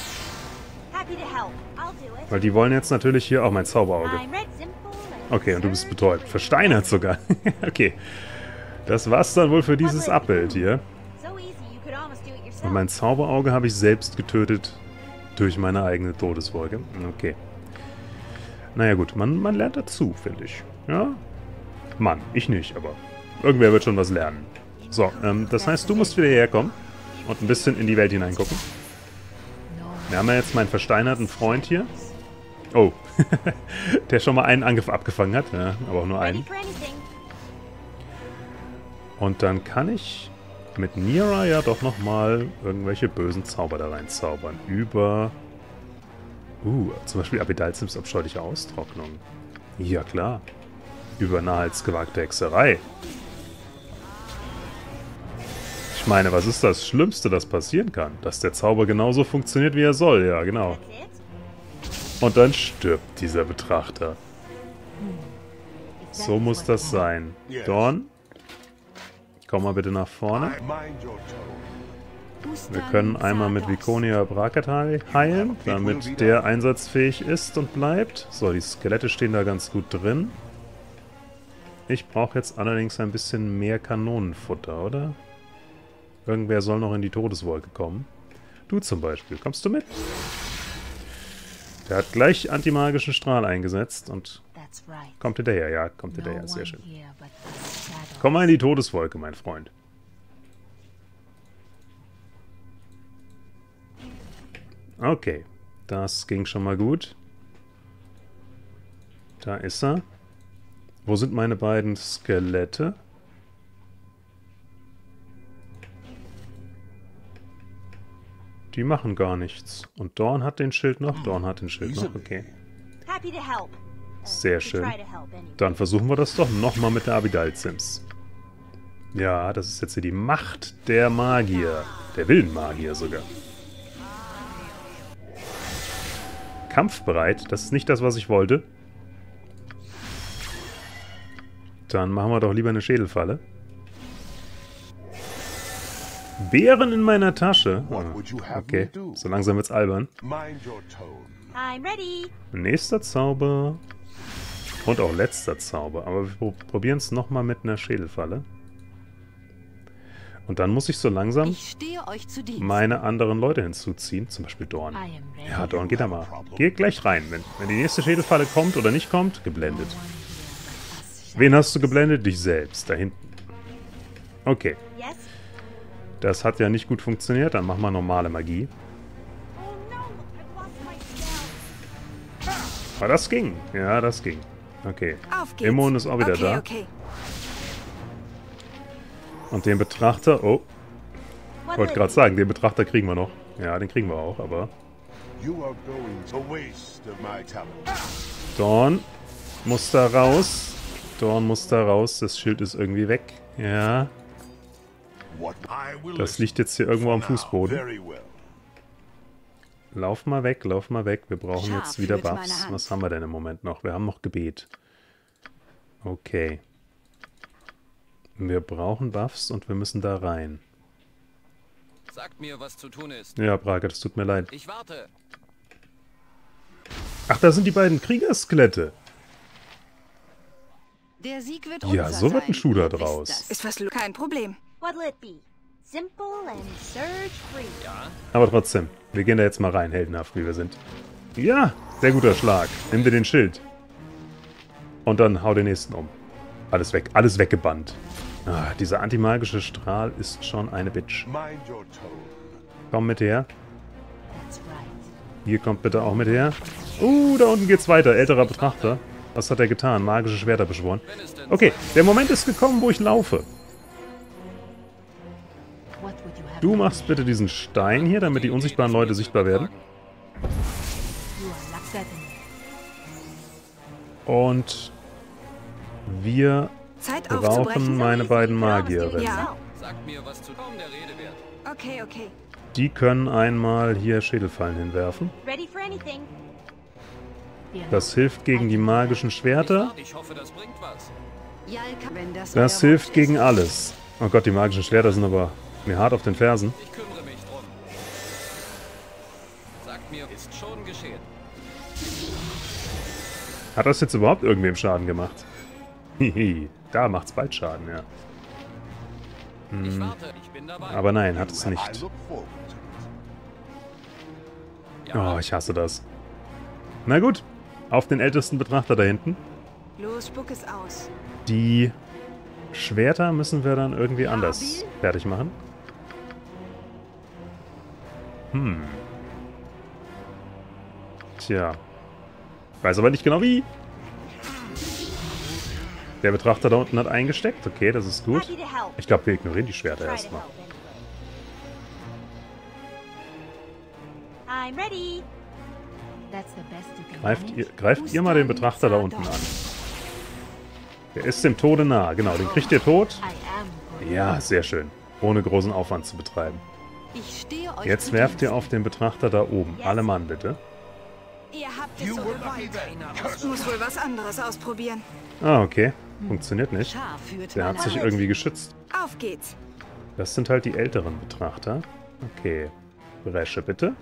Speaker 1: Weil die wollen jetzt natürlich hier auch mein Zauberauge. Okay, und du bist betäubt. Versteinert sogar. Okay. Das war's dann wohl für dieses Abbild hier. Und mein Zauberauge habe ich selbst getötet durch meine eigene Todeswolke. Okay. Naja gut, man lernt dazu, finde ich. Ja? Mann, ich nicht, aber irgendwer wird schon was lernen. So, das heißt, du musst wieder herkommen und ein bisschen in die Welt hineingucken. Wir haben ja jetzt meinen versteinerten Freund hier. Oh, der schon mal einen Angriff abgefangen hat, ja, aber auch nur einen. Und dann kann ich mit Nira ja doch nochmal irgendwelche bösen Zauber da reinzaubern. Über... zum Beispiel Abidalzims abscheuliche Austrocknung. Ja klar. Über nahehaltsgewagte Hexerei. Ich meine, was ist das Schlimmste, das passieren kann? Dass der Zauber genauso funktioniert, wie er soll. Ja, genau. Und dann stirbt dieser Betrachter. So muss das sein. Dorn, komm mal bitte nach vorne. Wir können einmal mit Viconia Brakatai heilen, damit der einsatzfähig ist und bleibt. So, die Skelette stehen da ganz gut drin. Ich brauche jetzt allerdings ein bisschen mehr Kanonenfutter, oder? Irgendwer soll noch in die Todeswolke kommen. Du zum Beispiel. Kommst du mit? Der hat gleich antimagischen Strahl eingesetzt und kommt hinterher. Ja, kommt hinterher. Sehr schön. Komm mal in die Todeswolke, mein Freund. Okay, das ging schon mal gut. Da ist er. Wo sind meine beiden Skelette? Die machen gar nichts. Und Dorn hat den Schild noch? Dorn hat den Schild noch, okay. Sehr schön. Dann versuchen wir das doch nochmal mit der Abigail-Sims. Ja, das ist jetzt hier die Macht der Magier. Der wilden Magier sogar. Kampfbereit. Das ist nicht das, was ich wollte. Dann machen wir doch lieber eine Schädelfalle. Bären in meiner Tasche. Oh, okay, so langsam wird's albern. Nächster Zauber. Und auch letzter Zauber. Aber wir probieren es nochmal mit einer Schädelfalle. Und dann muss ich so langsam meine anderen Leute hinzuziehen. Zum Beispiel Dorn. Ja, Dorn, geht da mal. Geh gleich rein. Wenn die nächste Schädelfalle kommt oder nicht kommt, geblendet. Wen hast du geblendet? Dich selbst. Da hinten. Okay. Das hat ja nicht gut funktioniert. Dann machen wir normale Magie. Aber das ging. Ja, das ging. Okay. Immon ist auch wieder da.
Speaker 3: Okay.
Speaker 1: Und den Betrachter... Oh. Wollte gerade sagen, den Betrachter kriegen wir noch. Ja, den kriegen wir auch, aber... Dorn muss da raus. Dorn muss da raus. Das Schild ist irgendwie weg. Ja. Das liegt jetzt hier irgendwo am Fußboden. Lauf mal weg, lauf mal weg. Wir brauchen jetzt wieder Buffs. Was haben wir denn im Moment noch? Wir haben noch Gebet. Okay. Wir brauchen Buffs und wir müssen da rein.
Speaker 4: Sagt mir, was zu tun ist.
Speaker 1: Ja, Brage, das tut mir leid.
Speaker 4: Ich warte.
Speaker 1: Ach, da sind die beiden Kriegerskelette.
Speaker 3: Der Sieg wird
Speaker 1: Ja,
Speaker 3: unser
Speaker 1: so wird ein
Speaker 3: sein.
Speaker 1: Schuh da draus.
Speaker 3: Ist was kein Problem.
Speaker 1: Aber trotzdem, wir gehen da jetzt mal rein, heldenhaft wie wir sind. Ja, sehr guter Schlag. Nimm dir den Schild. Und dann hau den nächsten um. Alles weg, alles weggebannt. Ah, dieser antimagische Strahl ist schon eine Bitch. Komm mit her. Hier kommt bitte auch mit her. Da unten geht's weiter. Älterer Betrachter. Was hat er getan? Magische Schwerter beschworen. Okay, der Moment ist gekommen, wo ich laufe. Du machst bitte diesen Stein hier, damit die unsichtbaren Leute sichtbar werden. Und wir brauchen meine beiden Magierinnen.
Speaker 3: Ja.
Speaker 4: Sagt mir, was zu tun der Rede wert.
Speaker 3: Okay, okay.
Speaker 1: Die können einmal hier Schädelfallen hinwerfen. Das hilft gegen die magischen Schwerter.
Speaker 4: Ich hoffe, das bringt was.
Speaker 3: Wenn das
Speaker 1: Das
Speaker 3: euer
Speaker 1: hilft
Speaker 3: Wunsch
Speaker 1: gegen
Speaker 3: ist.
Speaker 1: alles. Oh Gott, die magischen Schwerter sind aber mir hart auf den Fersen.
Speaker 4: Ich kümmere mich drum. Sagt mir, ist schon geschehen.
Speaker 1: Hat das jetzt überhaupt irgendwem Schaden gemacht? Hihi, da macht's bald Schaden, ja.
Speaker 4: Ich warte, ich bin dabei.
Speaker 1: Aber nein, hat es nicht. Oh, ich hasse das. Na gut, auf den ältesten Betrachter da hinten.
Speaker 3: Los, spuck es aus.
Speaker 1: Die Schwerter müssen wir dann irgendwie anders fertig machen. Tja. Weiß aber nicht genau wie. Der Betrachter da unten hat eingesteckt. Okay, das ist gut. Ich glaube, wir ignorieren die Schwerter erstmal. Greift ihr mal den Betrachter da unten an. Der ist dem Tode nah. Genau, den kriegt ihr tot. Ja, sehr schön. Ohne großen Aufwand zu betreiben.
Speaker 3: Ich stehe euch
Speaker 1: Jetzt
Speaker 3: zu
Speaker 1: werft ihr
Speaker 3: Diensten.
Speaker 1: auf den Betrachter da oben. Alle Mann, bitte.
Speaker 3: Ihr habt es so gewollt. Muss wohl was anderes ausprobieren.
Speaker 1: Ah, okay. Funktioniert nicht.
Speaker 3: Schar führt
Speaker 1: Der hat
Speaker 3: meine
Speaker 1: sich
Speaker 3: Hand.
Speaker 1: irgendwie geschützt.
Speaker 3: Auf geht's.
Speaker 1: Das sind halt die älteren Betrachter. Okay. Bresche, bitte.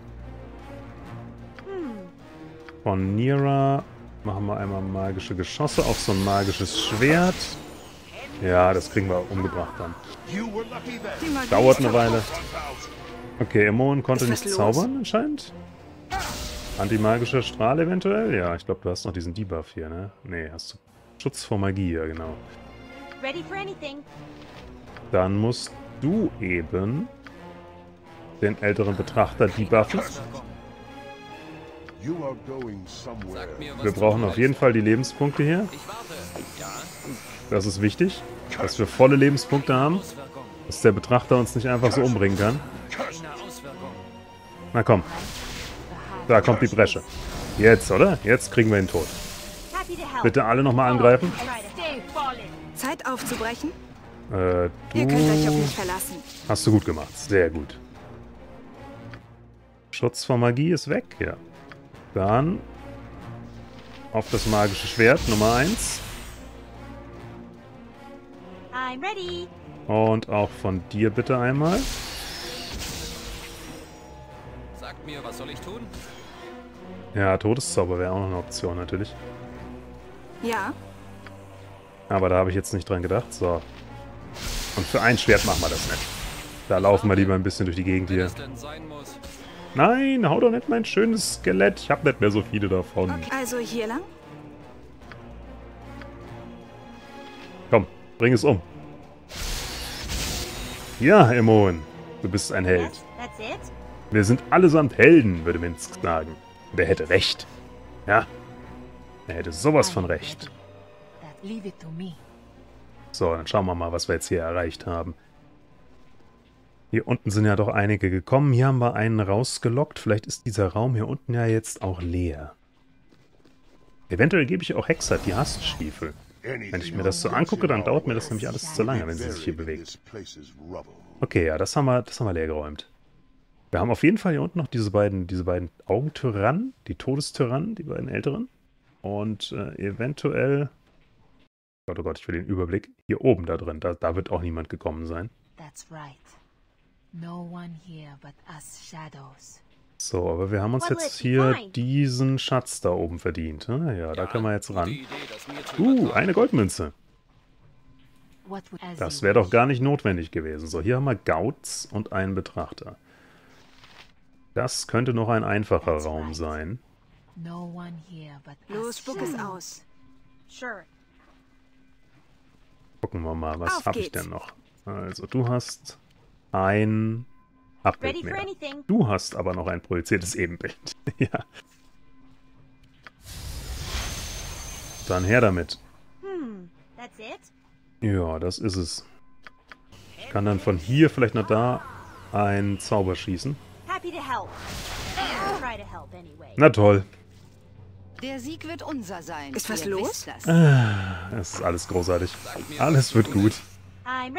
Speaker 1: Von Nira machen wir einmal magische Geschosse auf so ein magisches Schwert. Ja, das kriegen wir umgebracht dann.
Speaker 3: Die Magie
Speaker 1: Dauert
Speaker 3: ist
Speaker 1: eine Weile.
Speaker 3: verpufft.
Speaker 1: Okay, Immon konnte
Speaker 3: Ist
Speaker 1: nicht
Speaker 3: was los?
Speaker 1: zaubern anscheinend. Antimagischer Strahl eventuell? Ja, ich glaube, du hast noch diesen Debuff hier, ne? Nee, hast du Schutz vor Magie, ja genau.
Speaker 3: Ready for anything.
Speaker 1: Dann musst du eben den älteren Betrachter debuffen.
Speaker 4: Sag mir, was
Speaker 1: Wir
Speaker 4: du
Speaker 1: brauchen auf
Speaker 4: weißt.
Speaker 1: jeden Fall die Lebenspunkte hier.
Speaker 4: Ich warte. Ja,
Speaker 1: Das ist wichtig, dass wir volle Lebenspunkte haben,
Speaker 4: Auswirkung.
Speaker 1: dass der Betrachter uns nicht einfach so umbringen kann.
Speaker 4: Keine Auswirkung.
Speaker 1: Na komm, da kommt die Bresche. Jetzt, oder? Jetzt kriegen wir ihn tot.
Speaker 3: Happy to help.
Speaker 1: Bitte alle nochmal angreifen.
Speaker 3: Stay falling.
Speaker 5: Zeit aufzubrechen?
Speaker 1: Du
Speaker 5: Ihr könnt euch auf mich verlassen.
Speaker 1: hast du gut gemacht. Sehr gut. Schutz vor Magie ist weg, ja. Dann auf das magische Schwert Nummer 1.
Speaker 3: I'm ready.
Speaker 1: Und auch von dir bitte einmal.
Speaker 4: Sagt mir, was soll ich tun?
Speaker 1: Ja, Todeszauber wäre auch noch eine Option natürlich.
Speaker 5: Ja,
Speaker 1: Aber da habe ich jetzt nicht dran gedacht. So. Und für ein Schwert machen wir das nicht. Da laufen wir lieber ein bisschen durch die Gegend
Speaker 4: Wenn
Speaker 1: hier.
Speaker 4: es denn sein muss.
Speaker 1: Nein, hau doch nicht mein schönes Skelett. Ich habe nicht mehr so viele davon.
Speaker 5: also hier lang?
Speaker 1: Komm, bring es um. Ja, Emon. Du bist ein Held.
Speaker 3: That's it.
Speaker 1: Wir sind allesamt Helden, würde Minsk sagen. Und er hätte recht. Ja. Er hätte sowas von recht.
Speaker 3: Leave it to me.
Speaker 1: So, dann schauen wir mal, was wir jetzt hier erreicht haben. Hier unten sind ja doch einige gekommen. Hier haben wir einen rausgelockt. Vielleicht ist dieser Raum hier unten ja jetzt auch leer. Eventuell gebe ich auch Hexer die Haststiefel. Wenn ich mir das so angucke, dann dauert mir das nämlich alles zu lange, wenn sie sich hier bewegt. Okay, ja, das haben wir leer geräumt. Wir haben auf jeden Fall hier unten noch diese beiden Augentyrannen, die Todestyrannen, die beiden älteren. Und eventuell... Oh Gott, ich will den Überblick. Hier oben da drin, da wird auch niemand gekommen sein.
Speaker 3: That's right. No one here but us shadows.
Speaker 1: So, aber wir haben uns
Speaker 3: Well,
Speaker 1: jetzt
Speaker 3: it's
Speaker 1: hier
Speaker 3: fine.
Speaker 1: diesen Schatz da oben verdient. Ja, da können wir jetzt
Speaker 4: gute
Speaker 1: ran.
Speaker 4: Idee, das mir zu übertragen.
Speaker 1: Eine Goldmünze.
Speaker 3: What would as
Speaker 1: Das
Speaker 3: you
Speaker 1: wäre doch
Speaker 3: wish.
Speaker 1: gar nicht notwendig gewesen. So, hier haben wir Gauts und einen Betrachter. Das könnte noch ein einfacher Raum sein.
Speaker 3: No one here but
Speaker 5: Los,
Speaker 3: us
Speaker 5: spuck es
Speaker 3: shadows.
Speaker 5: aus.
Speaker 3: Sure.
Speaker 1: Gucken wir mal, was
Speaker 5: Auf
Speaker 1: habe ich
Speaker 5: geht's.
Speaker 1: denn noch? Also, du hast ein Abbild
Speaker 3: Ready for
Speaker 1: mehr.
Speaker 3: anything.
Speaker 1: Du hast aber noch ein projiziertes Ebenbild. Ja. Dann her damit.
Speaker 3: That's it.
Speaker 1: Ja, das ist es. Ich kann dann von hier vielleicht noch da einen Zauber schießen.
Speaker 3: Happy to help. I'll try to help anyway.
Speaker 1: Na toll.
Speaker 6: Der Sieg wird unser sein.
Speaker 5: Ist was
Speaker 6: Ihr
Speaker 5: los?
Speaker 6: wisst das.
Speaker 1: Es ist alles großartig.
Speaker 4: mir,
Speaker 1: Alles
Speaker 4: was
Speaker 1: wird
Speaker 4: zu tun
Speaker 1: gut.
Speaker 4: ist.
Speaker 3: I'm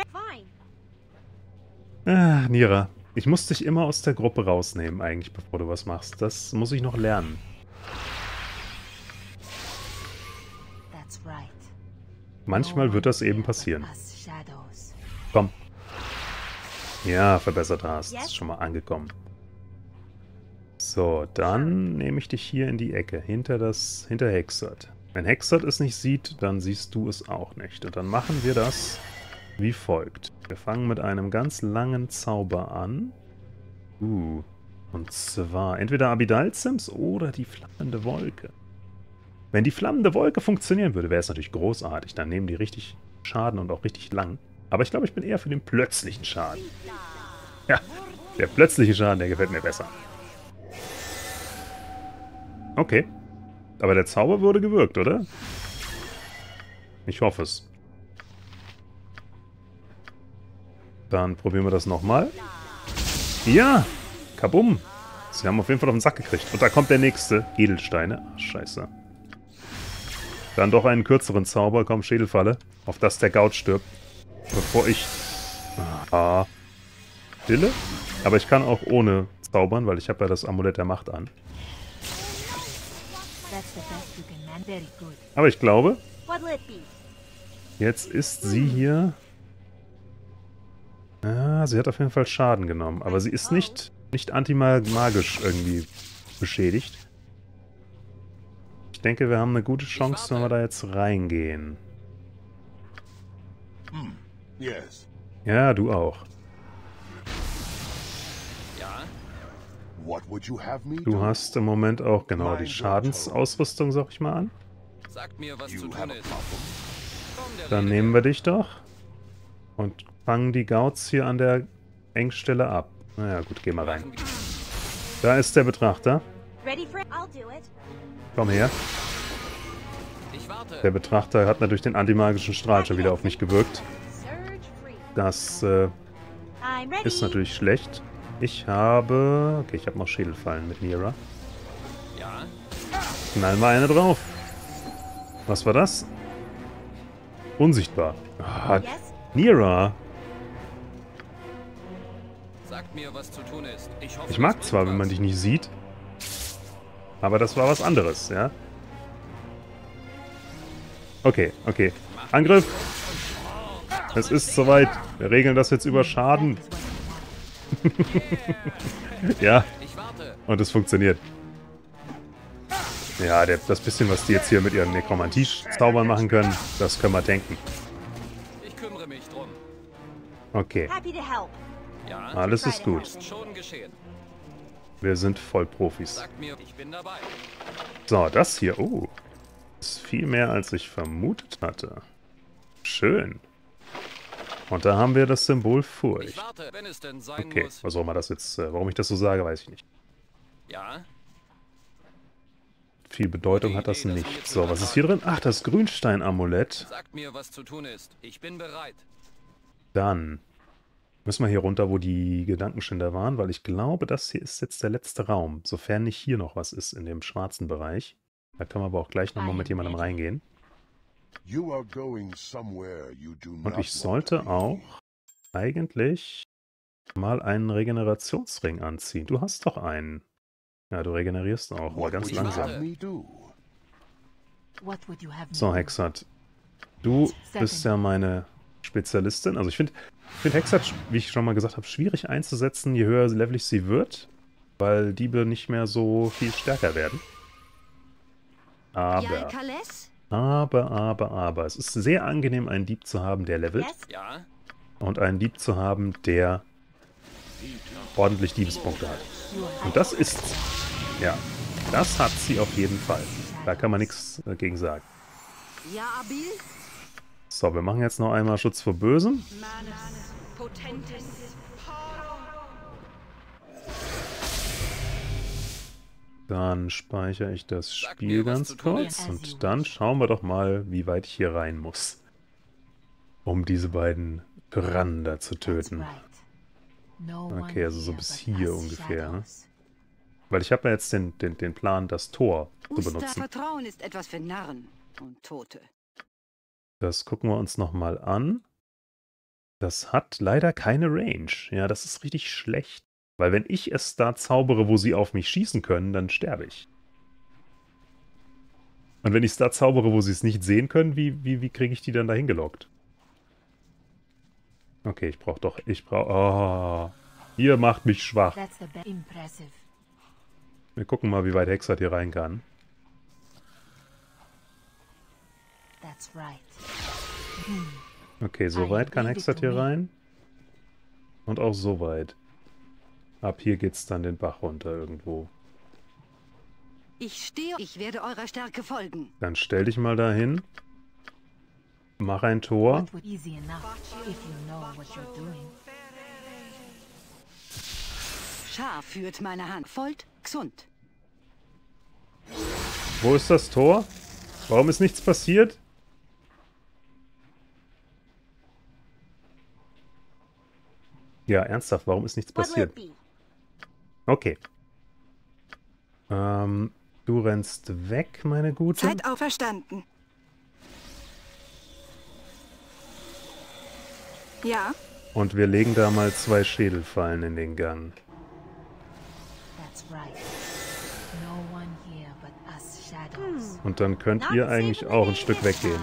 Speaker 3: fine.
Speaker 1: Nira, ich muss dich immer aus der Gruppe rausnehmen eigentlich, bevor du was machst. Das muss ich noch lernen.
Speaker 3: That's right.
Speaker 1: Manchmal wird das eben passieren.
Speaker 3: Us shadows.
Speaker 1: Komm. Ja, verbessert hast. Ist schon mal angekommen. So, dann nehme ich dich hier in die Ecke, hinter Hexert. Wenn Hexert es nicht sieht, dann siehst du es auch nicht. Und dann machen wir das wie folgt. Wir fangen mit einem ganz langen Zauber an. Und zwar entweder Abidal-Sims oder die flammende Wolke. Wenn die flammende Wolke funktionieren würde, wäre es natürlich großartig. Dann nehmen die richtig Schaden und auch richtig lang. Aber ich glaube, ich bin eher für den plötzlichen Schaden. Ja, der plötzliche Schaden, der gefällt mir besser. Okay. Aber der Zauber wurde gewirkt, oder? Ich hoffe es. Dann probieren wir das nochmal. Ja! Kabum! Sie haben auf jeden Fall auf den Sack gekriegt. Und da kommt der nächste. Edelsteine. Ach, scheiße. Dann doch einen kürzeren Zauber. Komm, Schädelfalle. Auf das der Gaut stirbt. Bevor ich... Stille? Aber ich kann auch ohne zaubern, weil ich habe ja das Amulett der Macht an.
Speaker 3: That's the best you can man. Very good.
Speaker 1: Aber ich glaube,
Speaker 3: What'll it be?
Speaker 1: jetzt ist sie hier... Ah, sie hat auf jeden Fall Schaden genommen. Aber sie ist nicht antimagisch irgendwie beschädigt. Ich denke, wir haben eine gute Chance, wenn wir da jetzt reingehen.
Speaker 2: Yes.
Speaker 1: Ja, du auch.
Speaker 4: Ja,
Speaker 1: Du hast im Moment auch genau die Schadensausrüstung, sag ich mal, an.
Speaker 4: Sagt mir, was zu tun ist. Komm, der
Speaker 1: Dann
Speaker 4: Rede
Speaker 1: nehmen wir dich doch und fangen die Gauts hier an der Engstelle ab. Naja, gut, geh mal rein.
Speaker 4: machen wir.
Speaker 1: Da ist der Betrachter. Komm her.
Speaker 4: Ich warte.
Speaker 1: Der Betrachter hat natürlich den antimagischen Strahl schon wieder auf mich gewirkt. Das ist natürlich schlecht. Ich habe... Okay, ich habe noch Schädelfallen mit Nira.
Speaker 4: Ja?
Speaker 1: Knallen wir eine drauf. Was war das? Unsichtbar. Ah, Nira.
Speaker 4: Sagt mir, was zu tun ist. Ich hoffe,
Speaker 1: Ich mag
Speaker 4: das
Speaker 1: zwar,
Speaker 4: bringt
Speaker 1: wenn man
Speaker 4: was.
Speaker 1: dich nicht sieht. Aber das war was anderes, ja? Okay, okay. Angriff! Es ist soweit. Wir regeln das jetzt über Schaden. Ja,
Speaker 4: Ich warte.
Speaker 1: und es funktioniert. Ja, das bisschen, was die jetzt hier mit ihren Nekromantie-Zaubern machen können, das können wir denken.
Speaker 4: Ich kümmere mich drum.
Speaker 1: Okay,
Speaker 4: Ja?
Speaker 1: alles ist gut.
Speaker 4: Ist schon geschehen.
Speaker 1: Wir sind Vollprofis.
Speaker 4: Sagt mir, ich bin dabei.
Speaker 1: So, das hier, oh, ist viel mehr, als ich vermutet hatte. Schön. Und da haben wir das Symbol
Speaker 4: Ich
Speaker 1: Furcht.
Speaker 4: warte, wenn es denn sein
Speaker 1: Okay,
Speaker 4: muss.
Speaker 1: was auch immer das jetzt, warum ich das so sage, weiß ich nicht.
Speaker 4: Ja?
Speaker 1: Viel Bedeutung hat das nicht. So, was ist hier drin? Ach, das Grünstein-Amulett.
Speaker 4: Sagt mir, was zu tun ist. Ich bin bereit.
Speaker 1: Dann müssen wir hier runter, wo die Gedankenschinder waren, weil ich glaube, das hier ist jetzt der letzte Raum. Sofern nicht hier noch was ist in dem schwarzen Bereich. Da können wir aber auch gleich nochmal mit jemandem reingehen. Und ich sollte auch eigentlich mal einen Regenerationsring anziehen. Du hast doch einen. Ja, du regenerierst auch, aber ganz langsam. So, Hexat. Du bist ja meine Spezialistin. Also ich finde Hexat, wie ich schon mal gesagt habe, schwierig einzusetzen, je höher levelig sie wird. Weil Diebe nicht mehr so viel stärker werden. Aber. Es ist sehr angenehm, einen Dieb zu haben, der levelt.
Speaker 4: Ja?
Speaker 1: Und einen Dieb zu haben, der ordentlich Diebespunkte hat. Und das ist sie. Ja, das hat sie auf jeden Fall. Da kann man nichts dagegen sagen.
Speaker 6: Ja, Abil?
Speaker 1: So, wir machen jetzt noch einmal Schutz vor Bösem. Dann speichere ich das Spiel ganz kurz. Und dann schauen wir doch mal, wie weit ich hier rein muss. Um diese beiden Tyrannen da zu töten. Okay, also so bis hier ungefähr, ne? Weil ich habe ja jetzt den Plan, das Tor zu benutzen.
Speaker 6: Vertrauen ist etwas für Narren und Tote.
Speaker 1: Das gucken wir uns nochmal an. Das hat leider keine Range. Ja, das ist richtig schlecht. Weil wenn ich es da zaubere, wo sie auf mich schießen können, dann sterbe ich. Und wenn ich es da zaubere, wo sie es nicht sehen können, wie kriege ich die dann dahin gelockt? Okay, ich brauche... Oh, ihr macht mich schwach. Wir gucken mal, wie weit Hexat hier rein kann. Okay, so weit kann Hexat hier rein. Und auch so weit. Ab hier geht's dann den Bach runter irgendwo.
Speaker 6: Ich werde eurer Stärke folgen.
Speaker 1: Dann stell dich mal dahin. Mach ein Tor.
Speaker 6: Schar führt meine Hand. Volt, gesund.
Speaker 1: Wo ist das Tor? Warum ist nichts passiert? Ja, ernsthaft, warum ist nichts passiert? Okay. Du rennst weg, meine Gute.
Speaker 5: Zeit auferstanden. Ja,
Speaker 1: Und wir legen da mal 2 Schädelfallen in den Gang. Und dann könnt ihr eigentlich auch ein Stück weggehen.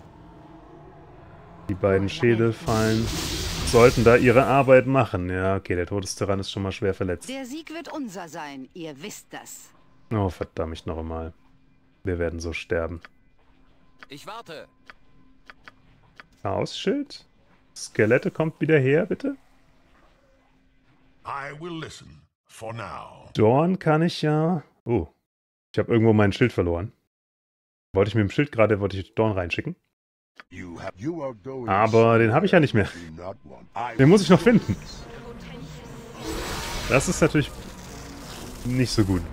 Speaker 1: Die beiden Schädelfallen sollten da ihre Arbeit machen. Ja, okay, der Todestyrann ist schon mal schwer verletzt.
Speaker 6: Der Sieg wird unser sein, ihr wisst das.
Speaker 1: Oh, verdammt noch einmal. Wir werden so sterben.
Speaker 4: Ich warte.
Speaker 1: Chaosschild? Skelette kommt wieder her, bitte? Dorn kann ich ja... Oh, ich habe irgendwo mein Schild verloren. Wollte ich mit dem Schild gerade, Dorn reinschicken. Aber den habe ich ja nicht mehr. Den muss ich noch finden. Das ist natürlich nicht so gut.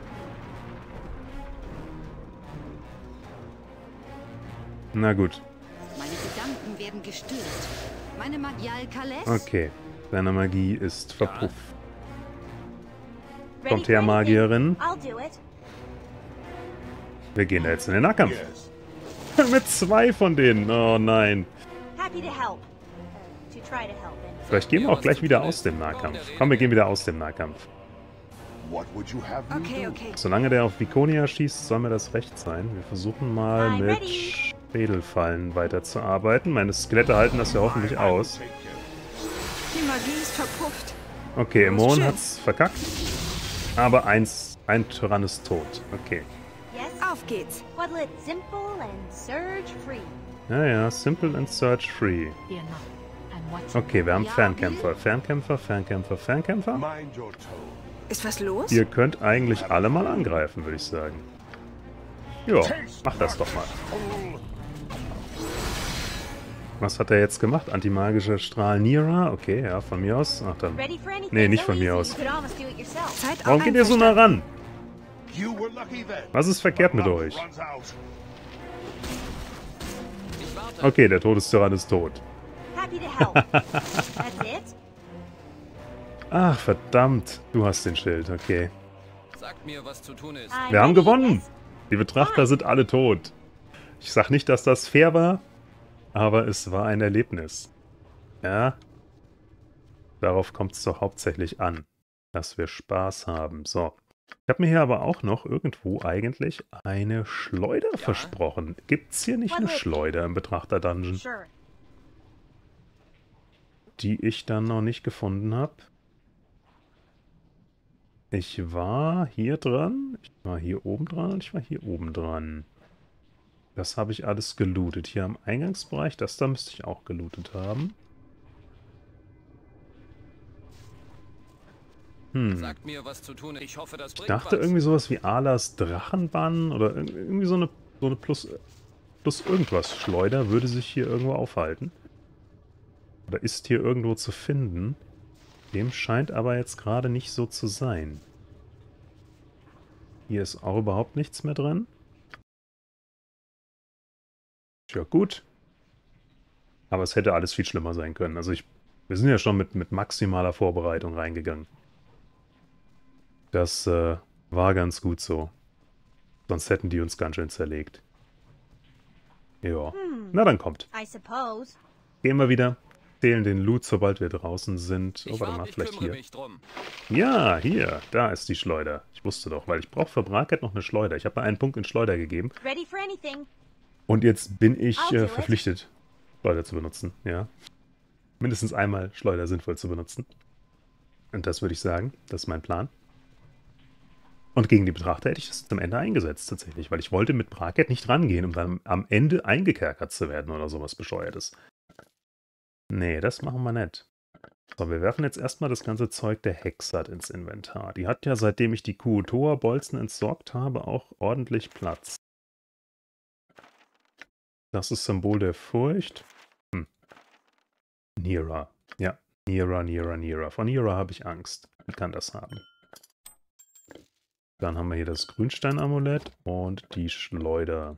Speaker 1: Na gut.
Speaker 6: Meine Gedanken werden gestört. Meine Magial-Kales?
Speaker 1: Okay, deine Magie ist verpufft. Kommt her, Magierin. Wir gehen da jetzt in den Nahkampf. Mit 2 von denen. Oh nein. Vielleicht gehen wir auch gleich wieder aus dem Nahkampf. Komm, wir gehen wieder aus dem Nahkampf.
Speaker 5: Okay.
Speaker 1: Solange der auf Vikonia schießt, soll mir das recht sein. Wir versuchen mal mit Schädelfallen weiterzuarbeiten. Meine Skelette halten das ja hoffentlich aus.
Speaker 5: Die Magie ist verpufft.
Speaker 1: Okay, Emon hat's verkackt. Aber ein Tyrann ist tot. Okay.
Speaker 5: Auf geht's.
Speaker 1: Ja, simple and search free. Okay, wir haben Fernkämpfer. Fernkämpfer.
Speaker 5: Ist was los?
Speaker 1: Ihr könnt eigentlich alle mal angreifen, würde ich sagen. Jo, mach das doch mal. Was hat er jetzt gemacht? Antimagischer Strahl Nira? Okay, ja, von mir aus. Ach dann. Nee, nicht von mir aus. Warum geht ihr so nah ran? Was ist verkehrt mit euch? Okay, der Todestyrann ist tot. Ach, verdammt. Du hast den Schild, okay.
Speaker 4: Sagt mir, was zu tun ist.
Speaker 1: Wir haben gewonnen. Die Betrachter sind alle tot. Ich sag nicht, dass das fair war, aber es war ein Erlebnis. Ja. Darauf kommt es doch hauptsächlich an, dass wir Spaß haben. So. Ich habe mir hier aber auch noch irgendwo eigentlich eine Schleuder versprochen. Gibt's hier nicht eine Schleuder im Betrachter-Dungeon? Die ich dann noch nicht gefunden habe. Ich war hier dran, ich war hier oben dran und ich war hier oben dran. Das habe ich alles gelootet. Hier am Eingangsbereich, das da müsste ich auch gelootet haben.
Speaker 4: Sagt mir, was zu tun ist. Ich hoffe, das bringt
Speaker 1: Ich dachte
Speaker 4: was.
Speaker 1: irgendwie sowas wie Alas Drachenbann oder irgendwie so eine plus irgendwas Schleuder würde sich hier irgendwo aufhalten. Oder ist hier irgendwo zu finden. Dem scheint aber jetzt gerade nicht so zu sein. Hier ist auch überhaupt nichts mehr drin. Tja, gut. Aber es hätte alles viel schlimmer sein können. Also wir sind ja schon mit maximaler Vorbereitung reingegangen. Das war ganz gut so. Sonst hätten die uns ganz schön zerlegt. Ja. Na dann kommt. Gehen wir wieder. Zählen den Loot, sobald wir draußen sind. Oh, warte mal, vielleicht hier. Ja, hier. Da ist die Schleuder. Ich wusste doch, weil ich brauche für Bracket noch eine Schleuder. Ich habe einen Punkt in Schleuder gegeben. Und jetzt bin ich verpflichtet, Schleuder zu benutzen. Ja. Mindestens einmal Schleuder sinnvoll zu benutzen. Und das würde ich sagen, das ist mein Plan. Und gegen die Betrachter hätte ich das zum Ende eingesetzt, tatsächlich. Weil ich wollte mit Bracket nicht rangehen, um dann am Ende eingekerkert zu werden oder sowas Bescheuertes. Nee, das machen wir nicht. So, wir werfen jetzt erstmal das ganze Zeug der Hexat ins Inventar. Die hat ja, seitdem ich die Kuotoa-Bolzen entsorgt habe, auch ordentlich Platz. Das ist Symbol der Furcht. Nira. Ja, Nira. Von Nira habe ich Angst. Ich kann das haben. Dann haben wir hier das Grünstein-Amulett und die Schleuder.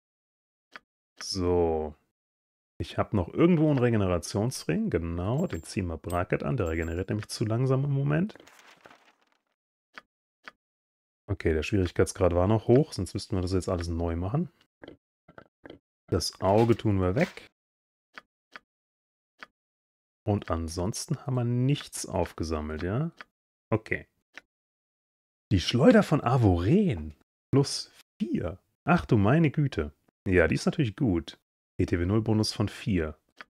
Speaker 1: So. Ich habe noch irgendwo einen Regenerationsring. Genau, den ziehen wir Bracket an. Der regeneriert nämlich zu langsam im Moment. Okay, der Schwierigkeitsgrad war noch hoch, sonst müssten wir das jetzt alles neu machen. Das Auge tun wir weg. Und ansonsten haben wir nichts aufgesammelt, ja? Okay. Die Schleuder von Avoren. Plus 4. Ach du meine Güte. Ja, die ist natürlich gut. ETW 0 Bonus von 4.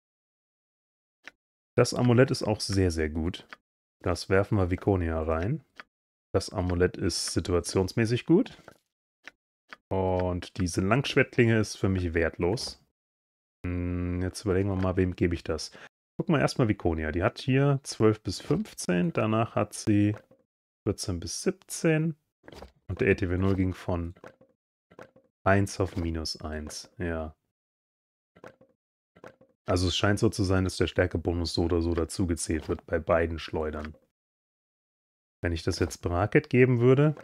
Speaker 1: Das Amulett ist auch sehr, sehr gut. Das werfen wir Vikonia rein. Das Amulett ist situationsmäßig gut. Und diese Langschwertklinge ist für mich wertlos. Jetzt überlegen wir mal, wem gebe ich das. Gucken wir erstmal Vikonia. Die hat hier 12 bis 15. Danach hat sie 14 bis 17. Und der ETW 0 ging von 1 auf -1. Ja. Also es scheint so zu sein, dass der Stärkebonus so oder so dazugezählt wird bei beiden Schleudern. Wenn ich das jetzt Bracket geben würde,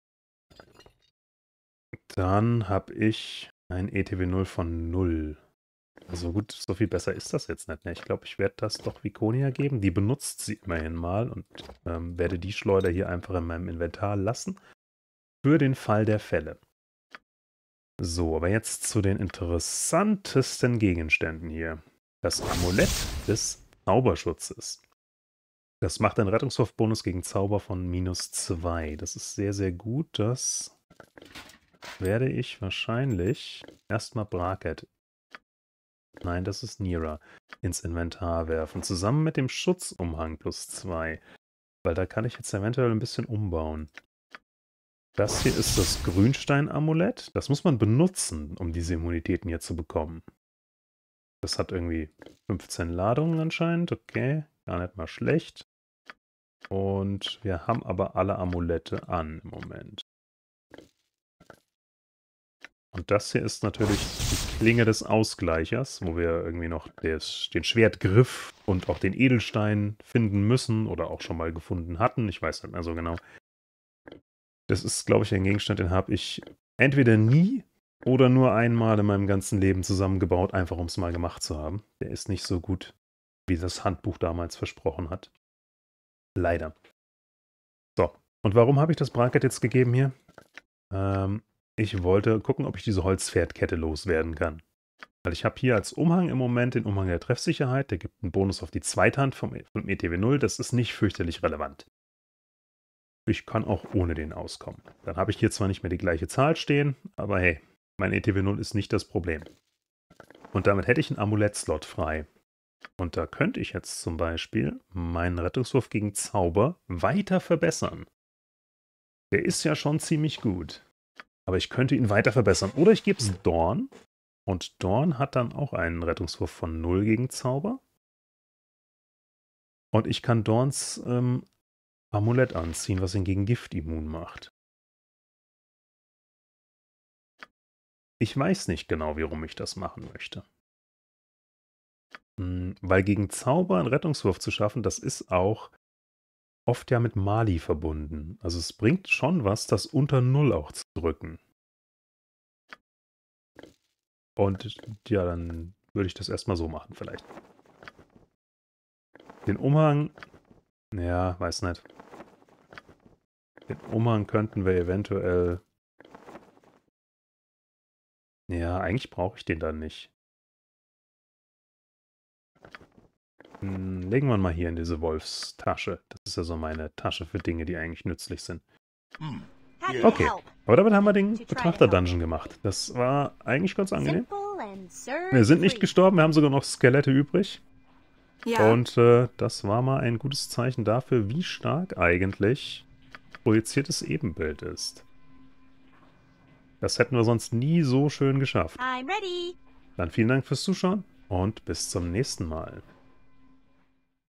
Speaker 1: dann habe ich ein ETW 0 von 0. Also gut, so viel besser ist das jetzt nicht. Ne? Ich glaube, ich werde das doch Viconia geben. Die benutzt sie immerhin mal und werde die Schleuder hier einfach in meinem Inventar lassen. Für den Fall der Fälle. So, aber jetzt zu den interessantesten Gegenständen hier. Das Amulett des Zauberschutzes. Das macht einen Rettungswurfbonus gegen Zauber von -2. Das ist sehr, sehr gut. Das werde ich wahrscheinlich erstmal Bracket. Nein, das ist Nira. Ins Inventar werfen. Zusammen mit dem Schutzumhang +2. Weil da kann ich jetzt eventuell ein bisschen umbauen. Das hier ist das Grünstein-Amulett. Das muss man benutzen, um diese Immunitäten hier zu bekommen. Das hat irgendwie 15 Ladungen anscheinend. Okay, gar nicht mal schlecht. Und wir haben aber alle Amulette an im Moment. Und das hier ist natürlich die Klinge des Ausgleichers, wo wir irgendwie noch den Schwertgriff und auch den Edelstein finden müssen oder auch schon mal gefunden hatten. Ich weiß nicht mehr so genau. Das ist, glaube ich, ein Gegenstand, den habe ich entweder nie oder nur einmal in meinem ganzen Leben zusammengebaut, einfach um es mal gemacht zu haben. Der ist nicht so gut, wie das Handbuch damals versprochen hat. Leider. So, und warum habe ich das Bracket jetzt gegeben hier? Ich wollte gucken, ob ich diese Holzpferdkette loswerden kann. Weil ich habe hier als Umhang im Moment den Umhang der Treffsicherheit. Der gibt einen Bonus auf die Zweithand vom ETW 0. Das ist nicht fürchterlich relevant. Ich kann auch ohne den auskommen. Dann habe ich hier zwar nicht mehr die gleiche Zahl stehen, aber hey, mein ETW 0 ist nicht das Problem. Und damit hätte ich einen Amulett-Slot frei. Und da könnte ich jetzt zum Beispiel meinen Rettungswurf gegen Zauber weiter verbessern. Der ist ja schon ziemlich gut. Aber ich könnte ihn weiter verbessern. Oder ich gebe es Dorn. Und Dorn hat dann auch einen Rettungswurf von 0 gegen Zauber. Und ich kann Dorns Amulett anziehen, was ihn gegen Gift immun macht. Ich weiß nicht genau, warum ich das machen möchte. Weil gegen Zauber einen Rettungswurf zu schaffen, das ist auch oft ja mit Mali verbunden. Also es bringt schon was, das unter 0 auch zu drücken. Und ja, dann würde ich das erstmal so machen vielleicht. Den Umhang, ja, weiß nicht. Den Umhang könnten wir eventuell... Ja, eigentlich brauche ich den dann nicht. Legen wir ihn mal hier in diese Wolfstasche. Das ist ja so meine Tasche für Dinge, die eigentlich nützlich sind. Okay, aber damit haben wir den Betrachter-Dungeon gemacht. Das war eigentlich ganz angenehm. Wir sind nicht gestorben, wir haben sogar noch Skelette übrig. Ja. Und das war mal ein gutes Zeichen dafür, wie stark eigentlich projiziertes Ebenbild ist. Das hätten wir sonst nie so schön geschafft. Dann vielen Dank fürs Zuschauen und bis zum nächsten Mal.